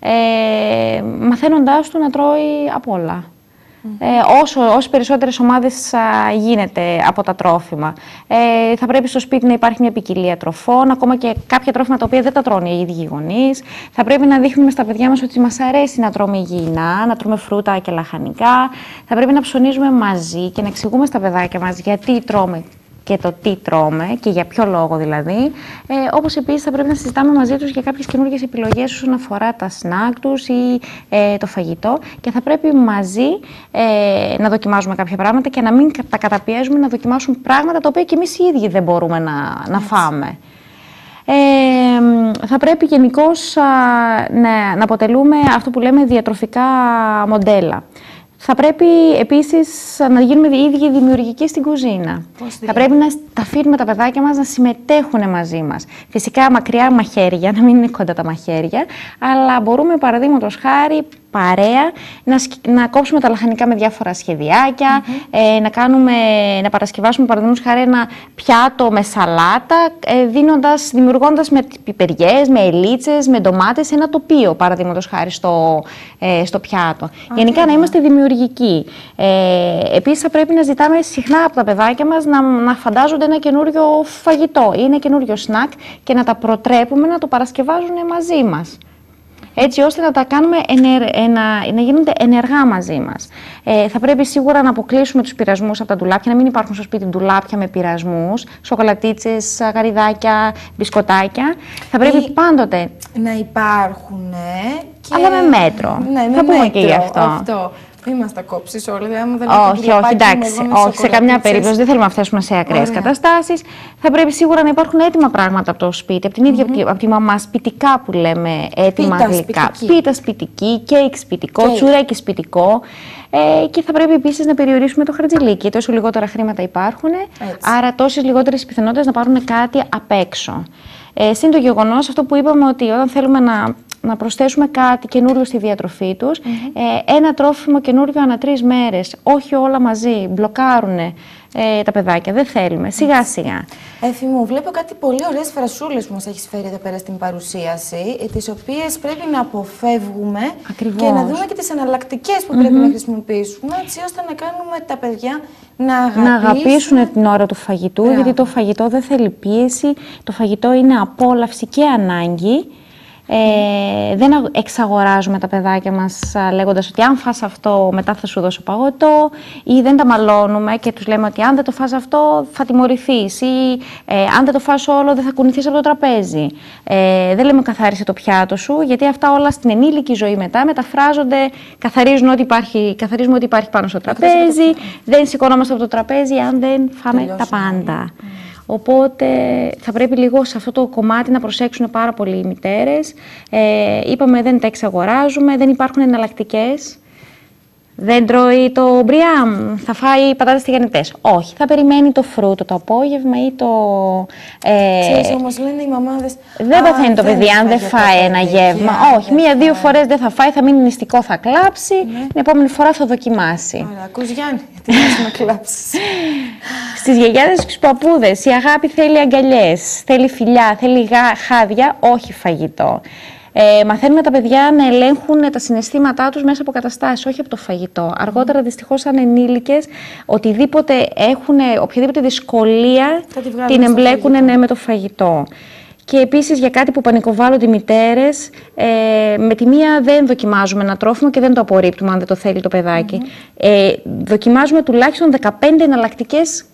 ε, μαθαίνοντάς του να τρώει απ' όλα. Mm. Ε, όσο, όσο περισσότερες ομάδες α, γίνεται από τα τρόφιμα. Ε, θα πρέπει στο σπίτι να υπάρχει μια ποικιλία τροφών, ακόμα και κάποια τρόφιμα τα οποία δεν τα τρώνε οι ίδιοι οι γονείς. Θα πρέπει να δείχνουμε στα παιδιά μας ότι μας αρέσει να τρώμε υγιεινά, να τρώμε φρούτα και λαχανικά. Θα πρέπει να ψωνίζουμε μαζί και να εξηγούμε στα παιδάκια μας γιατί τρώμε και το τι τρώμε και για ποιο λόγο δηλαδή. Ε, όπως επίσης θα πρέπει να συζητάμε μαζί τους για κάποιες καινούργιες επιλογές όσον αφορά τα σνακ τους ή ε, το φαγητό και θα πρέπει μαζί ε, να δοκιμάζουμε κάποια πράγματα και να μην τα καταπιέζουμε να δοκιμάσουν πράγματα τα οποία και εμείς οι ίδιοι δεν μπορούμε να, να φάμε. Ε, θα πρέπει γενικώς α, να, να αποτελούμε αυτό που λέμε διατροφικά μοντέλα. Θα πρέπει επίσης να γίνουμε οι ίδιοι δημιουργικοί στην κουζίνα. Θα πρέπει να τα αφήνουμε τα παιδάκια μας να συμμετέχουν μαζί μας. Φυσικά μακριά μαχαίρια, να μην είναι κοντά τα μαχαίρια, αλλά μπορούμε παραδείγματος χάρη παρέα να, να κόψουμε τα λαχανικά με διάφορα σχεδιάκια, mm-hmm. ε, να, κάνουμε, να παρασκευάσουμε παραδείγματος χάρη ένα πιάτο με σαλάτα, ε, δίνοντας, δημιουργώντας με πιπεριές, με ελίτσες, με ντομάτες ένα τοπίο παραδείγματος χάρη στο, ε, στο πιάτο. Okay. Γενικά να είμαστε δημιουργικοί. Ε, επίσης θα πρέπει να ζητάμε συχνά από τα παιδάκια μας να, να φαντάζονται ένα καινούριο φαγητό ή ένα καινούριο σνακ και να τα προτρέπουμε να το παρασκευάζουν μαζί μας. Έτσι ώστε να τα κάνουμε ενερ, να, να γίνονται ενεργά μαζί μας. Ε, θα πρέπει σίγουρα να αποκλείσουμε τους πειρασμούς από τα ντουλάπια, να μην υπάρχουν στο σπίτι ντουλάπια με πειρασμούς, σοκολατίτσες, γαριδάκια, μπισκοτάκια. Θα πρέπει ή πάντοτε να υπάρχουν. Και... αλλά με μέτρο. Ναι, με θα πούμε μέτρο, και γι' αυτό. αυτό. Μην μας τα κόψεις όλα, δηλαδή, δεν όχι, όχι, εντάξει. Όχι, σε καμιά περίπτωση δεν θέλουμε να φτάσουμε σε ακραίες καταστάσεις. Θα πρέπει σίγουρα να υπάρχουν έτοιμα πράγματα από το σπίτι, από την ίδια mm-hmm. από τη μαμά, σπιτικά που λέμε, έτοιμα πίτα γλυκά. Σπιτική. Πίτα σπιτική, κέικ σπιτικό, κέικ. Τσουρέκι σπιτικό. Ε, και θα πρέπει επίσης να περιορίσουμε το χαρτζηλίκι, γιατί όσο λιγότερα χρήματα υπάρχουν, άρα τόσες λιγότερες πιθανότητες να πάρουν κάτι απ' έξω. Ε, Συν το γεγονός, αυτό που είπαμε, ότι όταν θέλουμε να. να προσθέσουμε κάτι καινούριο στη διατροφή τους, mm-hmm. ε, ένα τρόφιμο καινούριο ανά τρεις μέρες, όχι όλα μαζί, μπλοκάρουν ε, τα παιδάκια. Δεν θέλουμε. Σιγά σιγά. Εφη μου, βλέπω κάτι πολύ ωραίες φρασούλες που μας έχεις φέρει εδώ πέρα στην παρουσίαση, τις οποίες πρέπει να αποφεύγουμε. Ακριβώς. Και να δούμε και τις εναλλακτικές που mm-hmm. πρέπει να χρησιμοποιήσουμε, έτσι ώστε να κάνουμε τα παιδιά να αγαπήσουν, να αγαπήσουν την ώρα του φαγητού, yeah. γιατί το φαγητό δεν θέλει πίεση, το φαγητό είναι απόλαυση και ανάγκη. Ε, δεν εξαγοράζουμε τα παιδάκια μας λέγοντας ότι αν φας αυτό μετά θα σου δώσω παγωτό, ή δεν τα μαλώνουμε και τους λέμε ότι αν δεν το φας αυτό θα τιμωρηθείς, ή ε, αν δεν το φας όλο δεν θα κουνηθείς από το τραπέζι. Ε, δεν λέμε καθάρισε το πιάτο σου, γιατί αυτά όλα στην ενήλικη ζωή μετά μεταφράζονται, καθαρίζουν ό,τι υπάρχει, καθαρίζουμε ό,τι υπάρχει πάνω στο τραπέζι, δεν σηκώνομαστε από το τραπέζι αν δεν φάμε Τελειώσουμε. τα πάντα. Mm. Οπότε θα πρέπει λίγο σε αυτό το κομμάτι να προσέξουν πάρα πολύ οι μητέρες. Ε, είπαμε δεν τα εξαγοράζουμε, δεν υπάρχουν εναλλακτικές. Δεν τρώει το μπριάμ, θα φάει πατάτες τηγανιτές. Όχι, θα περιμένει το φρούτο το απόγευμα ή το... Ε... Ξέρεις όμως λένε οι μαμάδες... Δεν παθαίνει το παιδί αν δεν φάει ένα γεύμα. Όχι, μία-δύο φορές δεν θα φάει, θα μείνει νηστικό, θα κλάψει. Ναι. Την επόμενη φορά θα δοκιμάσει. Άρα, ακούς Γιάννη, γιατί να κλάψεις. Στις γιαγιάδες και στους παππούδες η αγάπη θέλει αγκαλιές, θέλει φιλιά, θέλει χάδια, όχι φαγητό. Ε, μαθαίνουμε τα παιδιά να ελέγχουν τα συναισθήματά τους μέσα από καταστάσεις, όχι από το φαγητό. Αργότερα, δυστυχώς, σαν ενήλικες, οτιδήποτε έχουν, οποιαδήποτε δυσκολία την εμπλέκουν ναι, με το φαγητό. Και επίσης για κάτι που πανικοβάλλονται οι μητέρες, ε, με τη μία δεν δοκιμάζουμε ένα τρόφιμο και δεν το απορρίπτουμε αν δεν το θέλει το παιδάκι. Mm-hmm. ε, δοκιμάζουμε τουλάχιστον δεκαπέντε εναλλακτικές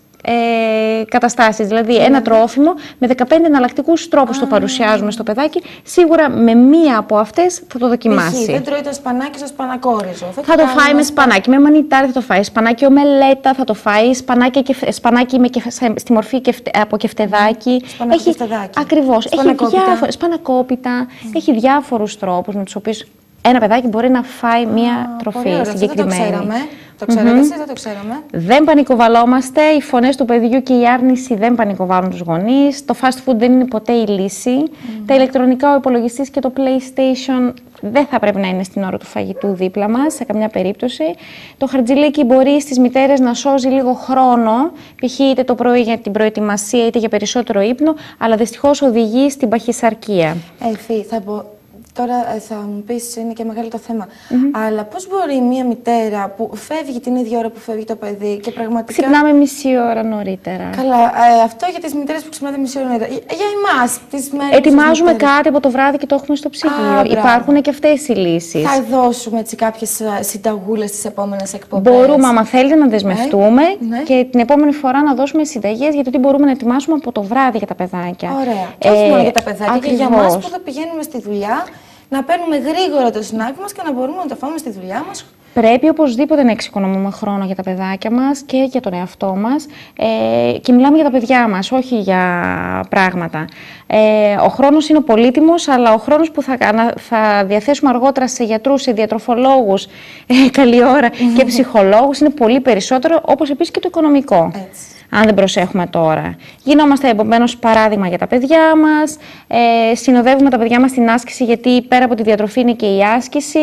Ε, καταστάσεις, δηλαδή mm. ένα τρόφιμο με δεκαπέντε εναλλακτικούς τρόπους ah. το παρουσιάζουμε στο παιδάκι, σίγουρα με μία από αυτές θα το δοκιμάσει. Δεν τρώει το σπανάκι στο σπανακόριζο. Θα, θα το φάει με σπανάκι, με μανιτάρι θα το φάει, σπανάκι ομελέτα θα το φάει, σπανάκι, και, σπανάκι με και, στη μορφή και, από κεφτεδάκι. Σπανάκι έχει, κεφτεδάκι. Ακριβώς, έχει διάφορα, σπανακόπιτα, mm. έχει διάφορους τρόπους με τους οποίους ένα παιδάκι μπορεί να φάει μία ah, τροφή συγκεκριμένη. Αυτό το ξέραμε. Το ξέρετε, mm-hmm. εσείς δεν το ξέραμε. Δεν πανικοβαλόμαστε, οι φωνές του παιδιού και η άρνηση δεν πανικοβάλλουν τους γονείς. Το fast food δεν είναι ποτέ η λύση. Mm-hmm. Τα ηλεκτρονικά, ο υπολογιστής και το PlayStation δεν θα πρέπει να είναι στην ώρα του φαγητού δίπλα μας, σε καμιά περίπτωση. Το χαρτζηλίκι μπορεί στις μητέρες να σώζει λίγο χρόνο, π.χ. είτε το πρωί για την προετοιμασία είτε για περισσότερο ύπνο, αλλά δυστυχώς οδηγεί στην παχυσαρκία. Εφη, θα πω... Τώρα θα μου πεις, είναι και μεγάλο το θέμα. Mm-hmm. Αλλά πώς μπορεί μια μητέρα που φεύγει την ίδια ώρα που φεύγει το παιδί και πραγματικά. Ξυπνάμε μισή ώρα νωρίτερα. Καλά, ε, αυτό για τις μητέρες που ξυπνάτε μισή ώρα νωρίτερα. Για, για εμάς, τις μέρες. Ετοιμάζουμε κάτι από το βράδυ και το έχουμε στο ψυγείο. Υπάρχουν και αυτές οι λύσεις. Θα δώσουμε έτσι κάποιες συνταγούλες στις επόμενες εκπομπές. Μπορούμε, άμα θέλετε, να δεσμευτούμε ε, ναι. και την επόμενη φορά να δώσουμε συνταγές για το τι μπορούμε να ετοιμάσουμε από το βράδυ για τα παιδάκια. Ωραία. Και ε, όχι μόνο για τα παιδάκια, ακριβώς. Και για εμάς που θα πηγαίνουμε στη δουλειά. Να παίρνουμε γρήγορα το σνακ μας και να μπορούμε να το φάμε στη δουλειά μας. Πρέπει οπωσδήποτε να εξοικονομούμε χρόνο για τα παιδάκια μας και για τον εαυτό μας. Ε, και μιλάμε για τα παιδιά μας, όχι για πράγματα. Ε, ο χρόνος είναι ο πολύτιμος, αλλά ο χρόνος που θα, θα διαθέσουμε αργότερα σε γιατρούς, σε διατροφολόγους, ε, καλή ώρα, mm-hmm. και ψυχολόγους είναι πολύ περισσότερο, όπως επίσης και το οικονομικό. Έτσι. Αν δεν προσέχουμε τώρα. Γινόμαστε επομένως παράδειγμα για τα παιδιά μας, ε, συνοδεύουμε τα παιδιά μας στην άσκηση, γιατί πέρα από τη διατροφή είναι και η άσκηση.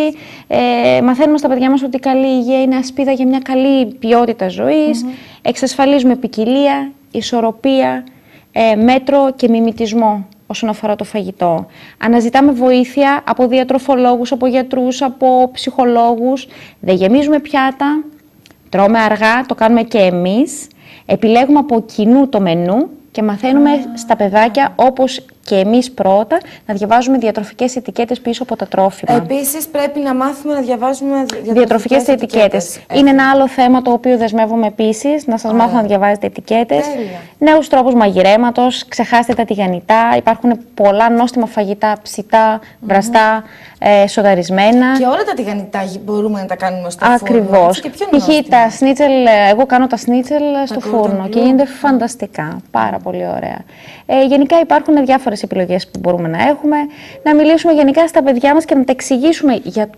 Ε, μαθαίνουμε στα παιδιά μας ότι η καλή υγεία είναι ασπίδα για μια καλή ποιότητα ζωής. Mm-hmm. Εξασφαλίζουμε ποικιλία, ισορροπία, ε, μέτρο και μιμητισμό όσον αφορά το φαγητό. Αναζητάμε βοήθεια από διατροφολόγους, από γιατρούς, από ψυχολόγους. Δεν γεμίζουμε πιάτα, τρώμε αργά, το κάνουμε και εμείς. Επιλέγουμε από κοινού το μενού και μαθαίνουμε ah. στα παιδάκια, όπως και εμείς πρώτα, να διαβάζουμε διατροφικές ετικέτες πίσω από τα τρόφιμα. Επίσης, πρέπει να μάθουμε να διαβάζουμε διατροφικές, διατροφικές ετικέτες. ετικέτες. Είναι ένα άλλο θέμα το οποίο δεσμεύομαι επίσης, να σας Ωραία. μάθω να διαβάζετε ετικέτες. Νέους τρόπους μαγειρέματος, ξεχάστε τα τηγανιτά. Υπάρχουν πολλά νόστιμα φαγητά, ψητά, βραστά, mm-hmm. ε, σοδαρισμένα. Και όλα τα τηγανιτά μπορούμε να τα κάνουμε στο Ακριβώς. φούρνο. Ακριβώς. Τα σνίτσελ, εγώ κάνω τα σνίτσελ στο φούρνο και είναι φανταστικά. Πάρα πολύ ωραία. Ε, γενικά υπάρχουν διάφορες επιλογές που μπορούμε να έχουμε, να μιλήσουμε γενικά στα παιδιά μας και να τα εξηγήσουμε για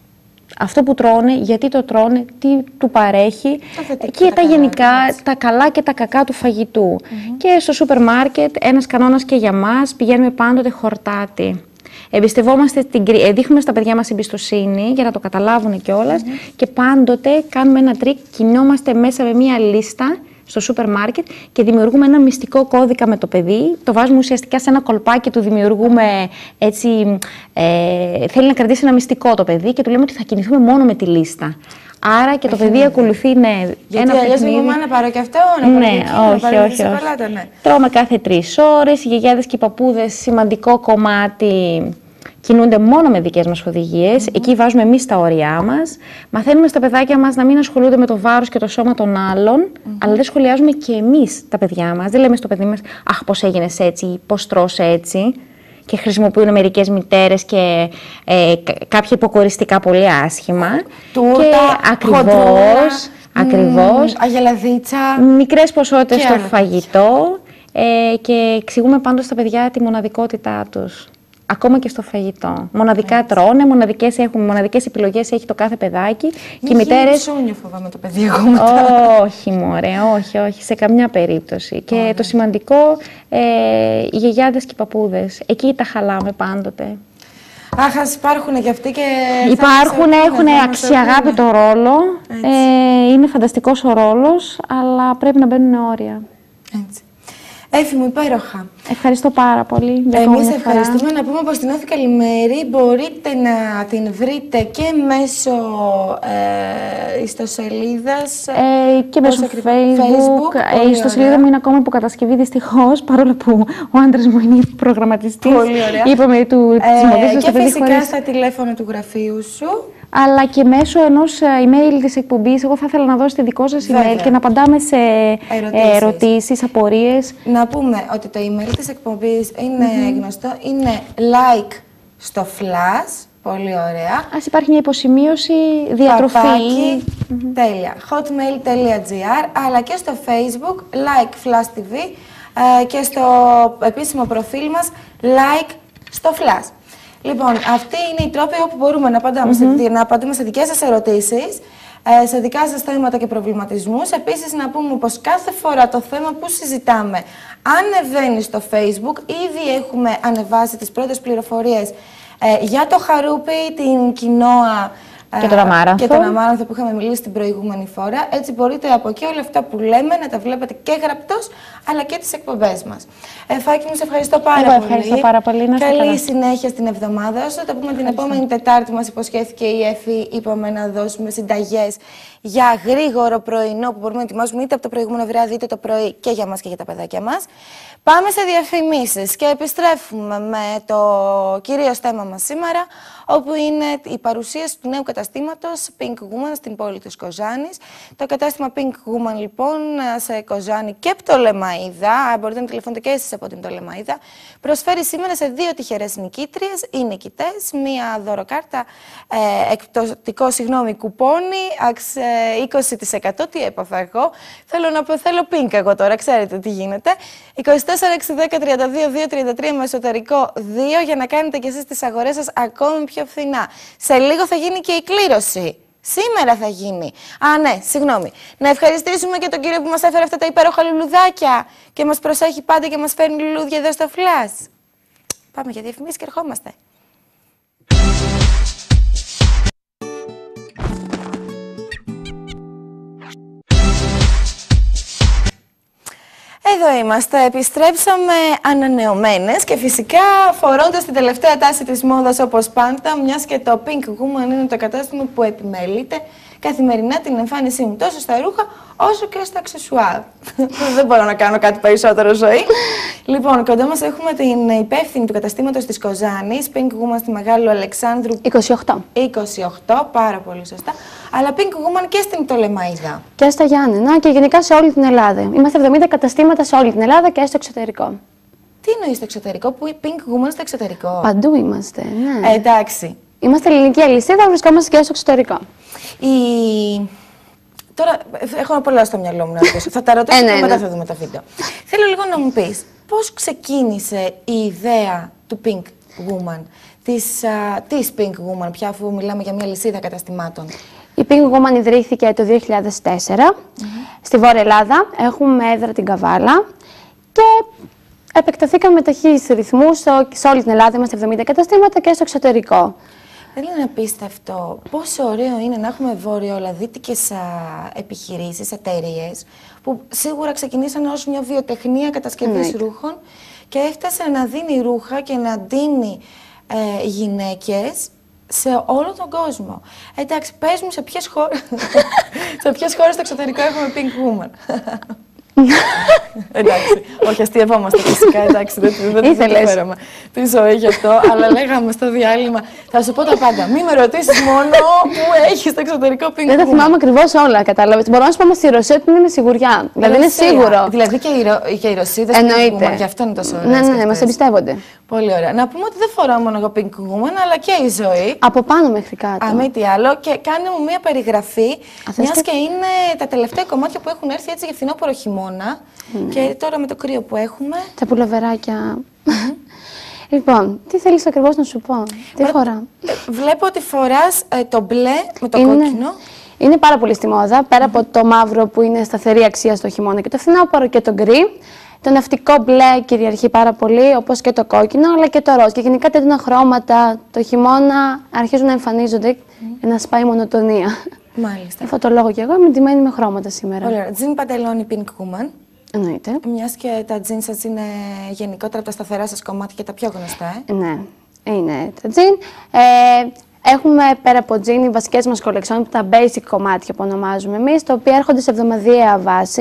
αυτό που τρώνε, γιατί το τρώνε, τι του παρέχει τα και τα, τα γενικά, έτσι. τα καλά και τα κακά του φαγητού. Mm-hmm. Και στο σούπερ μάρκετ, ένας κανόνας και για μας, πηγαίνουμε πάντοτε χορτάτη. Εμπιστευόμαστε, την, δείχνουμε στα παιδιά μας εμπιστοσύνη για να το καταλάβουν κιόλας mm-hmm. και πάντοτε κάνουμε ένα τρίκ, κινιόμαστε μέσα με μία λίστα στο σούπερ μάρκετ και δημιουργούμε ένα μυστικό κώδικα με το παιδί. Το βάζουμε ουσιαστικά σε ένα κολπάκι, του δημιουργούμε έτσι. Ε, θέλει να κρατήσει ένα μυστικό το παιδί και του λέμε ότι θα κινηθούμε μόνο με τη λίστα. Άρα και το παιδί ακολουθεί, ναι, γιατί ένα αλλιώς παιχνίδι. δεν να πάρω και αυτό, να Ναι, πάρω και εκείνο, όχι, να πάρω όχι, και όχι. σοκολάτα, ναι. Τρώμε κάθε τρεις ώρες, οι γιαγιάδες και οι παππούδες σημαντικό κομμάτι κινούνται μόνο με δικές μας οδηγίες. Mm-hmm. Εκεί βάζουμε εμείς τα όρια μας. Μαθαίνουμε στα παιδάκια μας να μην ασχολούνται με το βάρος και το σώμα των άλλων, mm-hmm. αλλά δεν σχολιάζουμε και εμείς τα παιδιά μας. Δεν λέμε στο παιδί μας, αχ, πώς έγινες έτσι, πώς τρως έτσι. Και χρησιμοποιούν μερικές μητέρες και ε, κάποια υποκοριστικά πολύ άσχημα. Τούρτα, και ακριβώς, ακριβώς. Mm, αγελαδίτσα. Μικρές ποσότητες στο άλλο. φαγητό ε, και εξηγούμε πάντως στα παιδιά τη μοναδικότητά τους. Ακόμα και στο φαγητό. Μοναδικά έτσι. Τρώνε, μοναδικές, έχουν, μοναδικές επιλογές έχει το κάθε παιδάκι. Μη και οι μητέρες. Σούνιο φοβάμαι το παιδί εγώ μετά. Όχι, μωρέ, όχι, όχι, σε καμιά περίπτωση. Και Ωραία. το σημαντικό, ε, οι γιαγιάδες και οι παππούδες. Εκεί τα χαλάμε πάντοτε. Αχ, ας υπάρχουν και αυτοί και. Υπάρχουν, έχουν αξιαγάπητο ρόλο. Ε, είναι φανταστικός ο ρόλος, αλλά πρέπει να μπαίνουν όρια. Έτσι. Έφη μου, υπέροχα. Ευχαριστώ πάρα πολύ. Εμείς ευχαριστούμε. Να πούμε πως την Έφη Καλημέρη μπορείτε να την βρείτε και μέσω ε, ιστοσελίδας. Ε, και μέσω Facebook. Facebook. Ε, η ιστοσελίδα μου είναι ακόμα υποκατασκευή δυστυχώς, παρόλο που ο άντρας μου είναι προγραμματιστής. Πολύ ωραία. Είπαμε του ε, και φυσικά χωρίς... στα τηλέφωνα του γραφείου σου. Αλλά και μέσω ενός email της εκπομπής, εγώ θα ήθελα να δώσετε δικό σας email. Βέβαια. Και να απαντάμε σε ερωτήσεις, ερωτήσεις απορίες. Να πούμε ότι το email της εκπομπής είναι mm-hmm. γνωστό, είναι like στο flash, πολύ ωραία. Ας υπάρχει μια υποσημείωση, διατροφή. Παπάκι, mm-hmm. τέλεια, hotmail.gr, αλλά και στο facebook, like flash τι βι ε, και στο επίσημο προφίλ μας, like στο flash. Λοιπόν, αυτοί είναι οι τρόποι όπου μπορούμε να απαντάμε, mm-hmm. σε, να απαντούμε σε δικές σας ερωτήσεις, σε δικά σας θέματα και προβληματισμούς. Επίσης, να πούμε πως κάθε φορά το θέμα που συζητάμε ανεβαίνει στο Facebook. Ήδη έχουμε ανεβάσει τις πρώτες πληροφορίες ε, για το Χαρούπι, την Κοινόα και τον Αμάρανθο. Και τον Αμάρανθο που είχαμε μιλήσει την προηγούμενη φορά. Έτσι μπορείτε από εκεί όλα αυτά που λέμε να τα βλέπετε και γραπτός, αλλά και τις εκπομπές μας. Ε, Φάκη μου, σε ευχαριστώ πάρα Εγώ πολύ. ευχαριστώ πάρα πολύ. Να Καλή καλά. συνέχεια στην εβδομάδα σου. Θα πούμε την επόμενη Τετάρτη, μας υποσχέθηκε η Εφη. Είπαμε να δώσουμε συνταγές για γρήγορο πρωινό που μπορούμε να ετοιμάσουμε είτε από το προηγούμενο βράδυ είτε το πρωί και για μας και για τα παιδάκια μας. Πάμε σε διαφημίσεις και επιστρέφουμε με το κυρίως θέμα μας σήμερα, όπου είναι η παρουσίαση του νέου καταστήματος Pink Woman στην πόλη της Κοζάνης. Το κατάστημα Pink Woman, λοιπόν, σε Κοζάνη και Πτολεμαΐδα, μπορείτε να τηλεφωνείτε και εσείς από την Πτολεμαΐδα, προσφέρει σήμερα σε δύο τυχερές νικήτριες ή νικητές μία δωροκάρτα, ε, εκπτωτικό, συγγνώμη, κουπόνι, αξ, ε, είκοσι τοις εκατό. Τι έπαθα εγώ, θέλω να πω, θέλω Pink εγώ τώρα, ξέρετε τι γίνεται. είκοσι τέσσερα έξι δέκα τριάντα δύο δύο τριάντα τρία με εσωτερικό δύο για να κάνετε κι εσείς τις αγορές σας ακόμη πιο φθηνά. Σε λίγο θα γίνει και η κλήρωση. Σήμερα θα γίνει. Α, ναι, συγγνώμη. Να ευχαριστήσουμε και τον κύριο που μας έφερε αυτά τα υπέροχα λουλουδάκια και μας προσέχει πάντα και μας φέρνει λουλούδια εδώ στο Flash. Πάμε για διαφημίσεις και ερχόμαστε. Εδώ είμαστε, επιστρέψαμε ανανεωμένες και φυσικά φορώντας την τελευταία τάση της μόδας όπως πάντα, μιας και το Pink Woman είναι το κατάστημα που επιμελείται καθημερινά την εμφάνισή μου τόσο στα ρούχα όσο και στα αξεσουάρ. Δεν μπορώ να κάνω κάτι περισσότερο ζωή. Λοιπόν, κοντά μας έχουμε την υπεύθυνη του καταστήματος της Κοζάνης, Pink Woman στη Μεγάλου Αλεξάνδρου είκοσι οκτώ. είκοσι οκτώ, πάρα πολύ σωστά. Αλλά Pink Woman και στην Πτολεμαΐδα. Και στα Γιάννενα και γενικά σε όλη την Ελλάδα. Είμαστε εβδομήντα καταστήματα σε όλη την Ελλάδα και στο εξωτερικό. Τι εννοεί στο εξωτερικό, που η Pink Woman στο εξωτερικό? Παντού είμαστε, ναι. Ε, εντάξει. Είμαστε ελληνική αλυσίδα, βρισκόμαστε και στο εξωτερικό. Η... Τώρα έχω πολλά στο μυαλό μου να ρωτήσω. Θα τα ρωτήσω και μετά θα δούμε το βίντεο. Θέλω λίγο να μου πεις, πώς ξεκίνησε η ιδέα του Pink Woman, της, α, της Pink Woman, πια αφού μιλάμε για μια λυσίδα καταστημάτων? Η Pink Woman ιδρύθηκε το δύο χιλιάδες τέσσερα mm-hmm. στη Βόρεια Ελλάδα. Έχουμε έδρα την Καβάλα και επεκταθήκαμε με ταχύς ρυθμούς σε όλη την Ελλάδα. Είμαστε εβδομήντα καταστήματα και στο εξωτερικό. Δεν είναι απίστευτο πόσο ωραίο είναι να έχουμε βορειοελλαδίτικες επιχειρήσεις, εταιρείες, που σίγουρα ξεκινήσαν ως μια βιοτεχνία κατασκευής Ναι. ρούχων και έφτασε να δίνει ρούχα και να δίνει ε, γυναίκες σε όλο τον κόσμο. Εντάξει, πες μου σε ποιες χώρες, σε ποιες χώρες στο εξωτερικό έχουμε pink woman. Εντάξει, όχι, αστείευόμαστε φυσικά, εντάξει, δεν, δεν, δεν το φέραμε τη ζωή γι' αυτό, αλλά λέγαμε στο διάλειμμα, θα σου πω τα πάντα, μη με ρωτήσεις μόνο που έχεις στο εξωτερικό pink woman. Δεν τα θυμάμαι ακριβώς όλα, κατάλαβες. Μπορώ να σου πω στη Ρωσία ότι είναι σιγουριά. Δηλαδή είναι σίγουρο. Δηλαδή και οι, Ρο... και οι Ρωσίδες Εννοείται. pink woman, γι' αυτό είναι τόσο ωραίες. Ναι, ναι, και ναι, μας αυτές. εμπιστεύονται. Πολύ ωραία. Να πούμε ότι δεν φοράω μόνο εγώ pink woman, αλλά και η ζωή. Από πάνω μέχρι κάτω. Α, μη τι άλλο. Και κάνε μου μία περιγραφή, θες μιας και- και είναι τα τελευταία κομμάτια που έχουν έρθει έτσι για φθινόπωρο χειμώνα. Και τώρα με το κρύο που έχουμε. Τα πουλοβεράκια. Λοιπόν, τι θέλεις ακριβώς να σου πω. Τι φορά. Ε, Βλέπω ότι φοράς ε, το μπλε με το Είναι- κόκκινο. Είναι πάρα πολύ στη μόδα. Πέρα από το μαύρο που είναι σταθερή αξία στο χειμώνα και το φθινόπωρο και το γκρι. Το ναυτικό μπλε κυριαρχεί πάρα πολύ, όπως και το κόκκινο, αλλά και το ροζ. Και γενικά τα έντονα χρώματα το χειμώνα αρχίζουν να εμφανίζονται για να σπάει η μονοτονία. Μάλιστα. Γι' αυτό το λόγο και εγώ είμαι ντυμένη με χρώματα σήμερα. Πολύ ωραία. Τζιν παντελόνι pink woman. Εννοείται. Μιας και τα τζιν σας είναι γενικότερα από τα σταθερά σας κομμάτια και τα πιο γνωστά. Ε. Ναι, είναι τα τζιν. Ε, έχουμε πέρα από τζιν οι βασικές μας κολεξιόν, τα basic κομμάτια που ονομάζουμε εμείς, τα οποία έρχονται σε εβδομαδιαία βάση.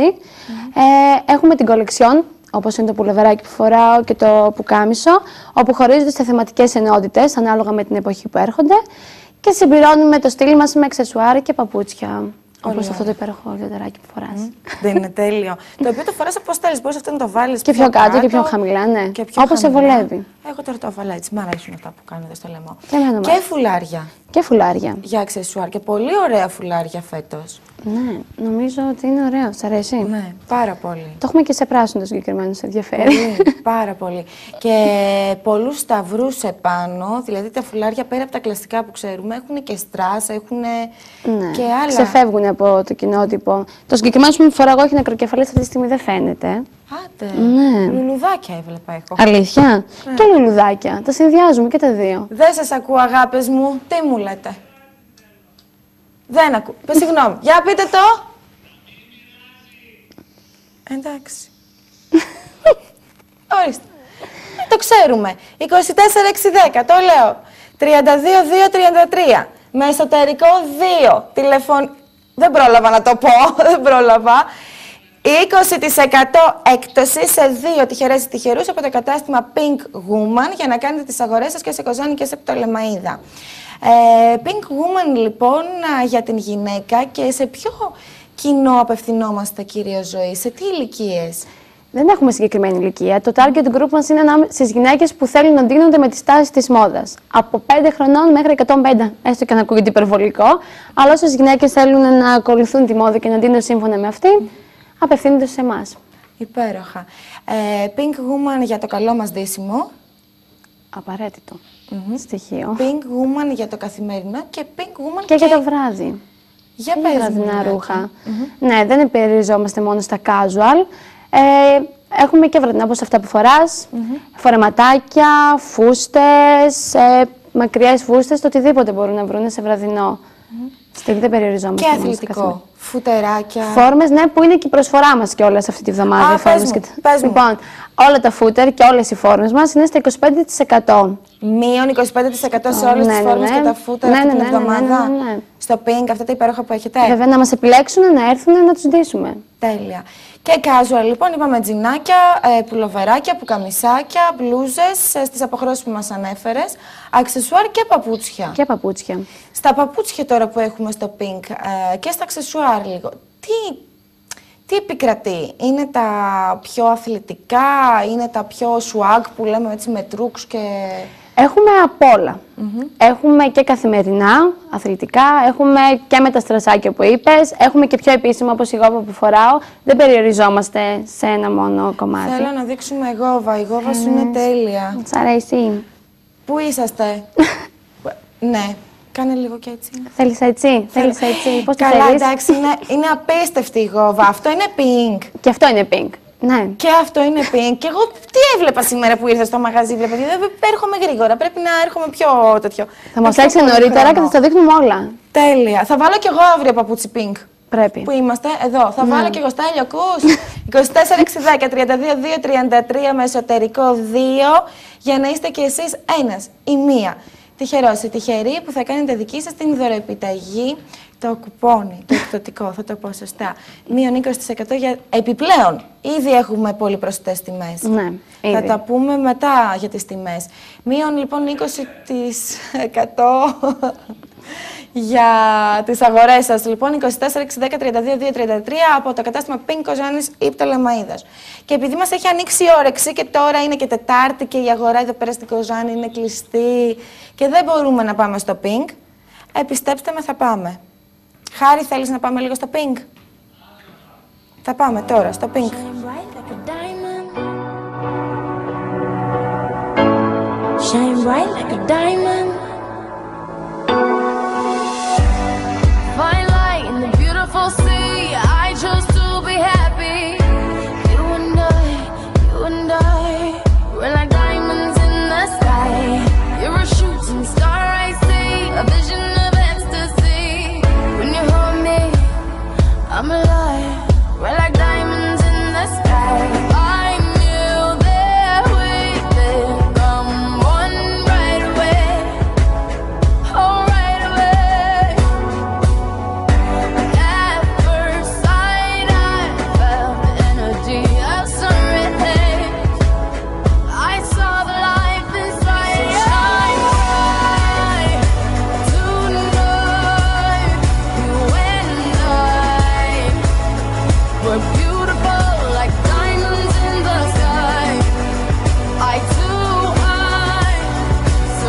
Ε, έχουμε την κολεξιόν, όπως είναι το πουλοβεράκι που φοράω και το πουκάμισο, όπου χωρίζονται σε θεματικές ενότητες, ανάλογα με την εποχή που έρχονται, και συμπληρώνουμε το στυλ μας με αξεσουάρ και παπούτσια. Όπως αυτό το υπέροχο βιωτεράκι που φοράς. Δεν είναι τέλειο. Το οποίο το φοράς όπως θέλεις. Μπορείς αυτό να το βάλεις Και πιο κάτω και πιο χαμηλά, ναι. Και πιο Όπως σε χαμηλά. βολεύει. Εγώ τώρα το έβαλα έτσι. Μ' αρέσουν αυτά που κάνω εδώ στο λαιμό. Και εμένα μου Και αρέσει. φουλάρια Και φουλάρια. για αξεσουάρ. Και πολύ ωραία φουλάρια φέτος. Ναι, νομίζω ότι είναι ωραίο. Σ' αρέσει. Ναι, πάρα πολύ. Το έχουμε και σε πράσινο το συγκεκριμένο, σε ενδιαφέρει. Πολύ, πάρα πολύ. Και πολλούς σταυρούς επάνω, δηλαδή τα φουλάρια πέρα από τα κλασικά που ξέρουμε, έχουν και στρας, έχουν Ναι. και άλλα. Ξεφεύγουν από το κοινότυπο. Το συγκεκριμένο που φοράω εγώ έχει νεκροκεφαλές, αυτή τη στιγμή δεν φαίνεται. Άντε, Ναι. λουλουδάκια έβλεπα έχω. Αλήθεια. Ναι. Και λουλουδάκια. Τα συνδυάζουμε και τα δύο. Δεν σας ακούω, αγάπες μου. Τι μου λέτε. Δεν ακούω. Πες συγγνώμη. Για πείτε το. Εντάξει. Ορίστε. Το ξέρουμε. είκοσι τέσσερα έξι δέκα, το λέω. τριάντα δύο δύο τριάντα τρία. Με εσωτερικό δύο. Τηλεφων... Δεν πρόλαβα να το πω. Δεν πρόλαβα. είκοσι τοις εκατό έκπτωση σε δύο τυχερές τυχερούς από το κατάστημα Pink Woman για να κάνετε τις αγορές σας και σε Κοζάνη και σε Πτολεμαΐδα. Ε, Pink Woman λοιπόν για την γυναίκα, και σε ποιο κοινό απευθυνόμαστε κυρίως ζωή, σε τι ηλικίες? Δεν έχουμε συγκεκριμένη ηλικία. Το target group μας είναι στις γυναίκες που θέλουν να ντύνονται με τις τάσεις της μόδας. Από πέντε χρονών μέχρι εκατόν πέντε, έστω και να ακούγεται υπερβολικό. Αλλά όσες γυναίκες θέλουν να ακολουθούν τη μόδα και να ντύνονται σύμφωνα με αυτή, απευθύνονται σε εμάς. Υπέροχα. Ε, Pink Woman για το καλό μας ντύσιμο. Απαραίτητο στοιχείο. Pink Woman για το καθημερινό και Pink Woman Και για το βράδυ. Για Και πες για μου, βραδινά Νάκη. ρούχα. Ναι, δεν περιοριζόμαστε μόνο στα casual. Ε, έχουμε και βραδινά, όπως αυτά που φοράς, φορεματάκια, φούστες, ε, μακριές φούστες, το οτιδήποτε μπορούν να βρουν σε βραδινό. Στυλ δεν περιοριζόμαστε Και μόνο στα καθημερινά. αθλητικό. Φουτεράκια. Φόρμες, ναι, που είναι και η προσφορά μας κιόλας αυτή τη βδομάδα. Α, οι πες φόρμες μου, και... πες μου. Λοιπόν, όλα τα φούτερ και όλες οι φόρμες μας είναι στα είκοσι πέντε τοις εκατό. Μείον είκοσι πέντε τοις εκατό σε όλες Ναι, τις ναι, φόρμες ναι. και τα φούτερ Ναι, αυτή ναι, την ναι, ναι, εβδομάδα. ναι, ναι, ναι. Στο Pink, αυτά τα υπέροχα που έχετε. Βέβαια, να μας επιλέξουν, να έρθουν να τους ντύσουμε. Τέλεια. Και casual, λοιπόν, είπαμε τζινάκια, ε, πουλοβεράκια, πουκαμισάκια, μπλούζες, ε, στις αποχρώσεις που μας ανέφερες, αξεσουάρ και παπούτσια. Και παπούτσια. Στα παπούτσια τώρα που έχουμε στο Pink ε, και στα αξεσουάρ λίγο, τι, τι επικρατεί? Είναι τα πιο αθλητικά, είναι τα πιο swag που λέμε έτσι με τρούξ και... Έχουμε απ' όλα. Έχουμε και καθημερινά, αθλητικά, έχουμε και με τα στρασάκια που είπες, έχουμε και πιο επίσημα όπως η γόβα που φοράω. Δεν περιοριζόμαστε σε ένα μόνο κομμάτι. Θέλω να δείξουμε γόβα, η γόβα σου είναι τέλεια. Σ' αρέσει. Πού είσαστε? Ναι, κάνε λίγο και έτσι. Θέλεις έτσι, θέλεις έτσι, πώς το Καλά, θέλεις. εντάξει, είναι, είναι απίστευτη η γόβα. Αυτό είναι pink. Και αυτό είναι pink. Ναι. Και αυτό είναι pink. Και εγώ τι έβλεπα σήμερα που ήρθα στο μαγαζί, βλέπω. Δεν έρχομαι γρήγορα. Πρέπει να έρχομαι πιο τέτοιο. Θα μας λέξει νωρίτερα και θα τα δείχνουμε όλα. Τέλεια. Θα βάλω κι εγώ αύριο παπούτσι pink. Πρέπει. Που είμαστε εδώ. Θα βάλω κι εγώ Στέλιο, ακούς. είκοσι τέσσερα εξήντα τριάντα δύο δύο τριάντα τρία με εσωτερικό δύο για να είστε κι εσείς ένας ή μία. Τυχερός ή τυχερή που θα κάνετε δική σας την δωροεπιταγή, το κουπόνι, το εκπτωτικό, θα το πω σωστά. Μείον είκοσι τοις εκατό για επιπλέον. Ήδη έχουμε πολύ προσιτές τιμές. Ναι, θα ήδη. τα πούμε μετά για τις τιμές. Μείον λοιπόν είκοσι τοις εκατό για τις αγορές σας. Λοιπόν, είκοσι τέσσερα εξήντα τριάντα δύο δύο τριάντα τρία από το κατάστημα Pink Κοζάνης ή Πτολεμαΐδας. Και επειδή μας έχει ανοίξει η όρεξη και τώρα είναι και Τετάρτη και η αγορά εδώ πέρα στην Κοζάνη είναι κλειστή και δεν μπορούμε να πάμε στο Pink, επιστέψτε με, θα πάμε. Χάρη, θέλεις να πάμε λίγο στο Pink? Θα πάμε τώρα στο Pink. Shine bright like a diamond. Fine light in the beautiful sea. I chose to be happy. You and I, you and I, we're like diamonds in the sky. You're a shooting star, I see, a vision of ecstasy. When you hold me, I'm alive. We're like diamonds in the sky. I knew that we'd become one right away. Oh, right away. At first sight, I felt the energy of sun rays. I saw the life inside. Shine bright tonight. You and I were beautiful like diamonds in the sky. I too am so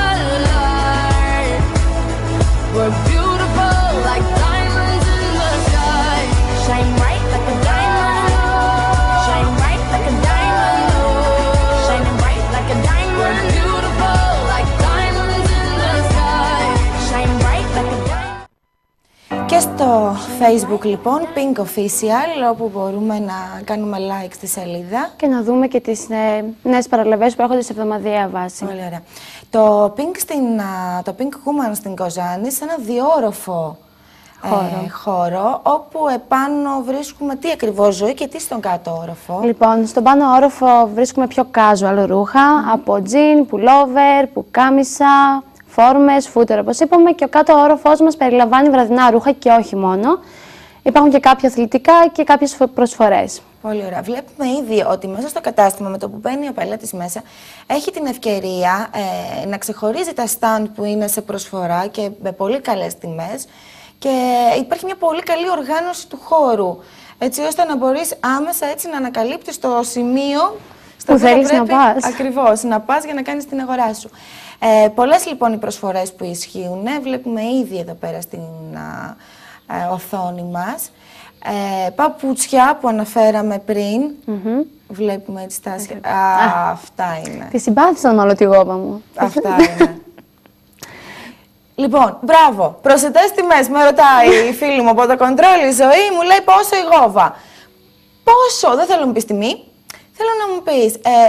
alive. We're beautiful like diamonds in the sky. Shine bright like a diamond. Shine bright like a diamond. Shining bright like a diamond. We're beautiful like diamonds in the sky. Shine bright like a diamond. Και στο Facebook λοιπόν, Pink Official, όπου μπορούμε να κάνουμε like στη σελίδα. Και να δούμε και τις ε, νέες παραλαβές που έρχονται σε εβδομαδιαία βάση. Πολύ ωραία. Το Pink, στην, α, το Pink Woman στην Κοζάνη, σε ένα διόροφο Χώρο. ε, χώρο, όπου επάνω βρίσκουμε τι ακριβώς ζωή και τι στον κάτω όροφο. Λοιπόν, στον πάνω όροφο βρίσκουμε πιο casual ρούχα, από τζιν, πουλόβερ, πουκάμισα, φόρμες, φούτερ όπως είπαμε, και ο κάτω όροφος μας περιλαμβάνει βραδινά ρούχα και όχι μόνο. Υπάρχουν και κάποια αθλητικά και κάποιες προσφορές. Πολύ ωραία. Βλέπουμε ήδη ότι μέσα στο κατάστημα, με το που μπαίνει ο πελάτης μέσα, έχει την ευκαιρία ε, να ξεχωρίζει τα stand που είναι σε προσφορά και με πολύ καλές τιμές, και υπάρχει μια πολύ καλή οργάνωση του χώρου, έτσι ώστε να μπορείς άμεσα έτσι να ανακαλύπτεις το σημείο στο Που οποίο θέλεις πρέπει, να πας. Ακριβώς, να πας για να κάνεις την αγορά σου. Ε, πολλές λοιπόν οι προσφορές που ισχύουν, βλέπουμε ήδη εδώ πέρα στην α, α, οθόνη μας. Ε, παπούτσια που αναφέραμε πριν, Mm-hmm. βλέπουμε έτσι τα άσχε... Α, αυτά είναι. Τη συμπάθησαν όλο τη γόπα μου. Αυτά είναι. Λοιπόν, μπράβο. Προσιτές τιμές. Με ρωτάει η φίλη μου από το κοντρόλ, η Ζωή, μου λέει πόσο η γόβα. Πόσο, δεν θέλω να μου πεις τιμή. Θέλω να μου πεις, ε,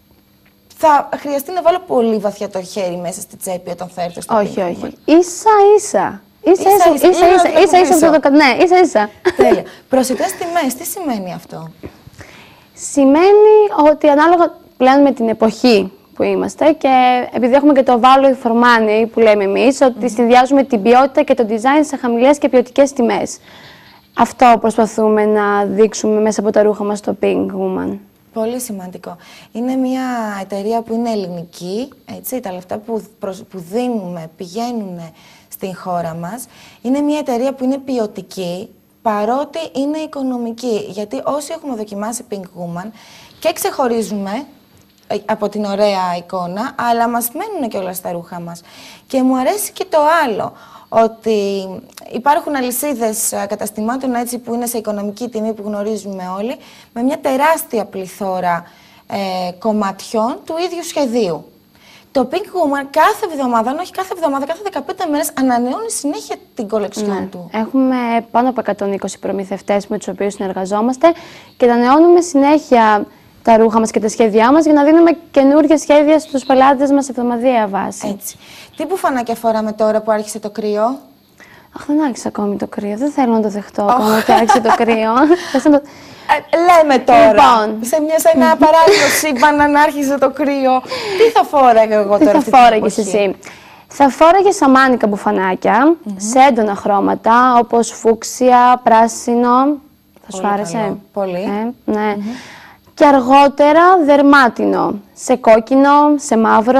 θα χρειαστεί να βάλω πολύ βαθιά το χέρι μέσα στη τσέπη όταν θα έρθω στο Όχι, Pink όχι. Woman. Ίσα ίσα. Ίσα Ίσα-ίσα. ίσα, ίσα, Λέω ίσα, να το ίσα, ίσα, πίσω. αυτό το κα- ναι, ίσα ίσα. Τέλεια. Προσιτές τιμές, τι σημαίνει αυτό? Σημαίνει ότι ανάλογα πλέον με την εποχή που είμαστε, και επειδή έχουμε και το value for money που λέμε εμείς, ότι συνδυάζουμε την ποιότητα και το design σε χαμηλές και ποιοτικές τιμές. Αυτό προσπαθούμε να δείξουμε μέσα από τα ρούχα μας στο Pink Woman. Πολύ σημαντικό. Είναι μια εταιρεία που είναι ελληνική, έτσι, τα λεφτά που, προσ- που δίνουμε πηγαίνουν στην χώρα μας. Είναι μια εταιρεία που είναι ποιοτική, παρότι είναι οικονομική. Γιατί όσοι έχουμε δοκιμάσει Pink Woman και ξεχωρίζουμε ε, από την ωραία εικόνα, αλλά μας μένουν και όλα στα ρούχα μας. Και μου αρέσει και το άλλο, ότι υπάρχουν αλυσίδες ε, καταστημάτων έτσι, που είναι σε οικονομική τιμή, που γνωρίζουμε όλοι, με μια τεράστια πληθώρα ε, κομματιών του ίδιου σχεδίου. Το Pink Woman κάθε εβδομάδα, αν όχι κάθε εβδομάδα, κάθε δεκαπέντε μέρες ανανεώνει συνέχεια την κολεξιόν Ναι. του. Έχουμε πάνω από εκατόν είκοσι προμηθευτές με τους οποίους συνεργαζόμαστε και ανανεώνουμε συνέχεια τα ρούχα μας και τα σχέδιά μας για να δίνουμε καινούργια σχέδια στους πελάτες μας σε εβδομαδιαία βάση. Έτσι. Τι μπουφανάκια φοράμε τώρα που άρχισε το κρύο? Αχ, δεν άρχισε ακόμη το κρύο. Δεν θέλω να το δεχτώ ακόμα ότι άρχισε το κρύο. Θες να το... Ε, λέμε τώρα. Λοιπόν. Σε, μια, σε ένα παράλληλο σύμπαν αν άρχισε το κρύο. Τι θα φόραγα εγώ Τι τώρα? θα αυτή την φόραγες εποχή? εσύ? Θα φόραγε σαμάνικα μπουφανάκια σε έντονα χρώματα όπως φούξια, πράσινο. Θα σου Πολύ άρεσε? καλό. Πολύ. Ε, ναι. Και αργότερα δερμάτινο. Σε κόκκινο, σε μαύρο.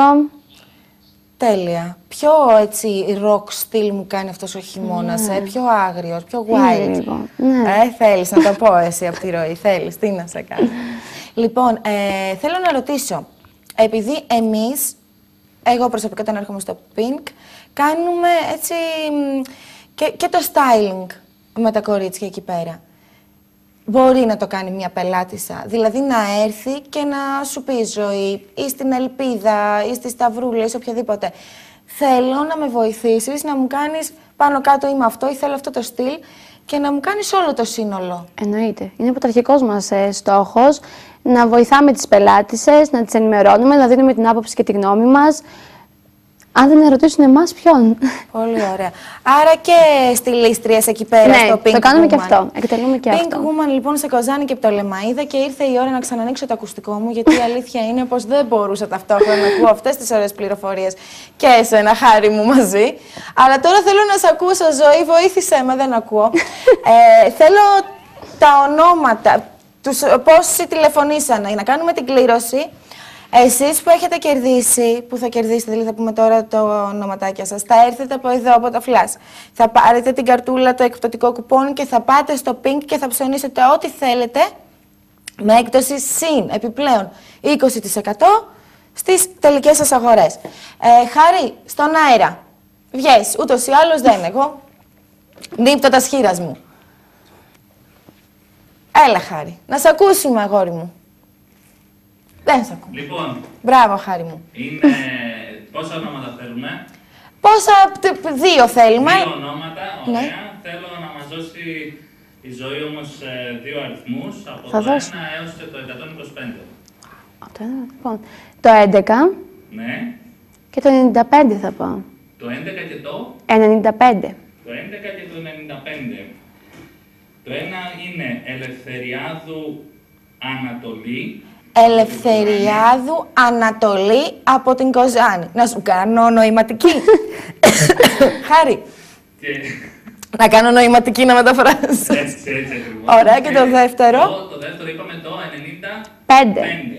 Τέλεια. Πιο έτσι ροκ στυλ μου κάνει αυτός ο χειμώνας, ε, πιο άγριος, πιο wild. λίγο, ναι. Ε, θέλεις να το πω εσύ από τη ροή, θέλεις, τι να σε κάνει. Λοιπόν, ε, θέλω να ρωτήσω, επειδή εμείς, εγώ προσωπικά όταν έρχομαι στο Pink, κάνουμε έτσι μ, και, και το styling με τα κορίτσια εκεί πέρα. Μπορεί να το κάνει μια πελάτησα, δηλαδή να έρθει και να σου πει ζωή ή στην Ελπίδα ή στη Σταυρούλα ή σε οποιαδήποτε. Θέλω να με βοηθήσεις, να μου κάνεις πάνω κάτω είμαι αυτό ή θέλω αυτό το στυλ και να μου κάνεις όλο το σύνολο. Εννοείται. Είναι πρωταρχικός μας ε, στόχος να βοηθάμε τις πελάτησες, να τις ενημερώνουμε, να δίνουμε την άποψη και τη γνώμη μας. Αν δεν ερωτήσουν εμάς, ποιον. Πολύ ωραία. Άρα και στιλίστριες εκεί πέρα Ναι, στο Pink το κάνουμε Woman. και αυτό. Εκτελούμε και Pink αυτό. Woman λοιπόν σε Κοζάνη και Πτολεμαΐδα και ήρθε η ώρα να ξανανοίξω το ακουστικό μου γιατί η αλήθεια είναι πως δεν μπορούσα ταυτόχρονα να ακούω αυτές τις ωραίες πληροφορίες και εσένα Χάρη μου μαζί. Αλλά τώρα θέλω να σε ακούσω, Ζωή, βοήθησέ με, δεν ακούω. ε, θέλω τα ονόματα, τους, πόσοι τηλεφωνήσανε, να κάνουμε την κλήρωση. Εσείς που έχετε κερδίσει, που θα κερδίσετε, δηλαδή θα πούμε τώρα το ονοματάκια σας, θα έρθετε από εδώ, από το Flash. Θα πάρετε την καρτούλα, το εκπτωτικό κουπόνι και θα πάτε στο Pink και θα ψωνίσετε ό,τι θέλετε με έκπτωση συν επιπλέον είκοσι τοις εκατό στις τελικές σας αγορές. Ε, Χάρη, στον αέρα, βγες, ούτως ή άλλως δεν εγώ, νύπτω τα σχήρας μου. Έλα Χάρη, να σε ακούσουμε αγόρι μου. Δεν σε ακούω. Λοιπόν, Μπράβο, Χάρη μου. είναι πόσα ονόματα θέλουμε. Πόσα, τ- δύο θέλουμε. Δύο ονόματα, ωραία. Ναι. Θέλω να μας δώσει η Ζωή όμως ε, δύο αριθμούς, από Θα το δώσω. ένα έως και το εκατόν είκοσι πέντε. Το ένα, λοιπόν, το έντεκα Ναι. και το ενενήντα πέντε θα πω. Το έντεκα και το, ενενήντα πέντε. το έντεκα και το ενενήντα πέντε. Το ένα είναι Ελευθεριάδου Ανατολή. Ελευθεριάδου Ανατολή από την Κοζάνη. Να σου κάνω νοηματική. Χάρη, Και να κάνω νοηματική να μεταφράσεις. έτσι, έτσι ακριβώς. Ωραία, και το δεύτερο? Το, το δεύτερο είπαμε το ενενήντα Πέντε. πέντε.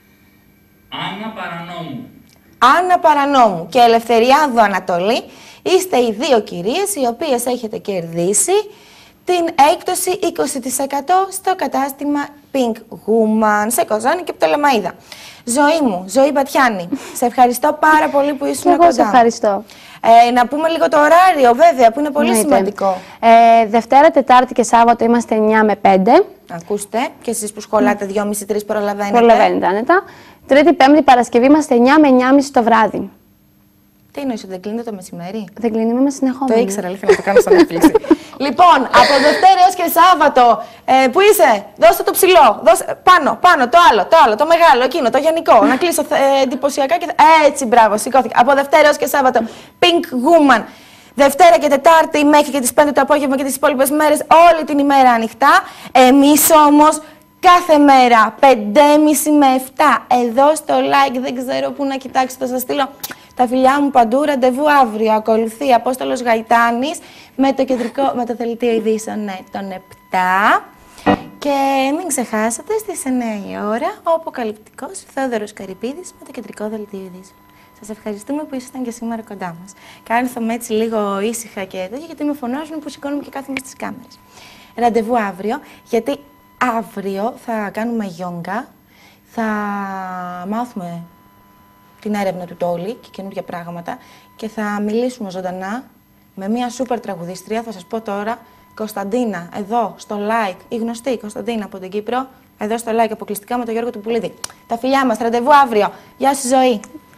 Άννα Παρανόμου. Άννα Παρανόμου και Ελευθεριάδου Ανατολή είστε οι δύο κυρίες οι οποίες έχετε κερδίσει την έκπτωση είκοσι τοις εκατό στο κατάστημα Pink Woman σε Κοζάνη και Πτολεμαΐδα. Ζωή μου, Ζωή Μπατιάνη, σε ευχαριστώ πάρα πολύ που ήσουν Και εγώ κοντά. σε ευχαριστώ. Ε, να πούμε λίγο το ωράριο βέβαια που είναι πολύ Εννοείται. σημαντικό. Ε, Δευτέρα, Τετάρτη και Σάββατο είμαστε εννιά με πέντε. Ακούστε, και εσείς που σχολάτε δυόμιση τρεις προλαβαίνετε. Προλαβαίνετε άνετα. Τρίτη, Πέμπτη, Παρασκευή είμαστε εννιά με εννιά και μισή το βράδυ. Τι εννοείς, ότι δεν κλείνετε το μεσημέρι? Δεν κλείνουμε, είμαστε Το συνεχόμενοι. ήξερα, αλήθεια, να το κάνω σαν έκπληξη. Λοιπόν, από Δευτέρα έως και Σάββατο, ε, που είσαι, δώστε το ψηλό, δώστε, πάνω, πάνω, το άλλο, το άλλο, το μεγάλο, εκείνο, το γενικό, να κλείσω ε, εντυπωσιακά και... Έτσι, μπράβο, σηκώθηκα. Από Δευτέρα έως και Σάββατο, Pink Woman. Δευτέρα και Τετάρτη μέχρι και τις πέντε το απόγευμα και τις υπόλοιπες μέρες, όλη την ημέρα ανοιχτά. Εμείς όμως κάθε μέρα, πέντε και μισή με επτά, εδώ στο like, δεν ξέρω πού να κοιτάξετε, θα σας στείλω τα φιλιά μου παντού. Ραντεβού αύριο. Ακολουθεί Απόστολος Γαϊτάνης με το, κεντρικό, με το δελτίο ειδήσεων ναι, των επτά. Και μην ξεχάσετε στις εννιά η ώρα ο αποκαλυπτικός Θόδωρος Καρυπίδης με το κεντρικό δελτίο ειδήσεων. Σας ευχαριστούμε που ήσασταν και σήμερα κοντά μας. Κάθομαι έτσι λίγο ήσυχα και τέτοια, γιατί με φωνάζουν που σηκώνουμε και κάθομαι στις κάμερες. Ραντεβού αύριο, γιατί αύριο θα κάνουμε γιόγκα, θα μάθουμε την έρευνα του Τόλι και καινούργια πράγματα και θα μιλήσουμε ζωντανά με μια σούπερ τραγουδίστρια, θα σας πω τώρα, Κωνσταντίνα, εδώ στο like, η γνωστή Κωνσταντίνα από την Κύπρο, εδώ στο like αποκλειστικά με τον Γιώργο του Πουλίδη. Τα φιλιά μας, ραντεβού αύριο. Γεια σου Ζωή.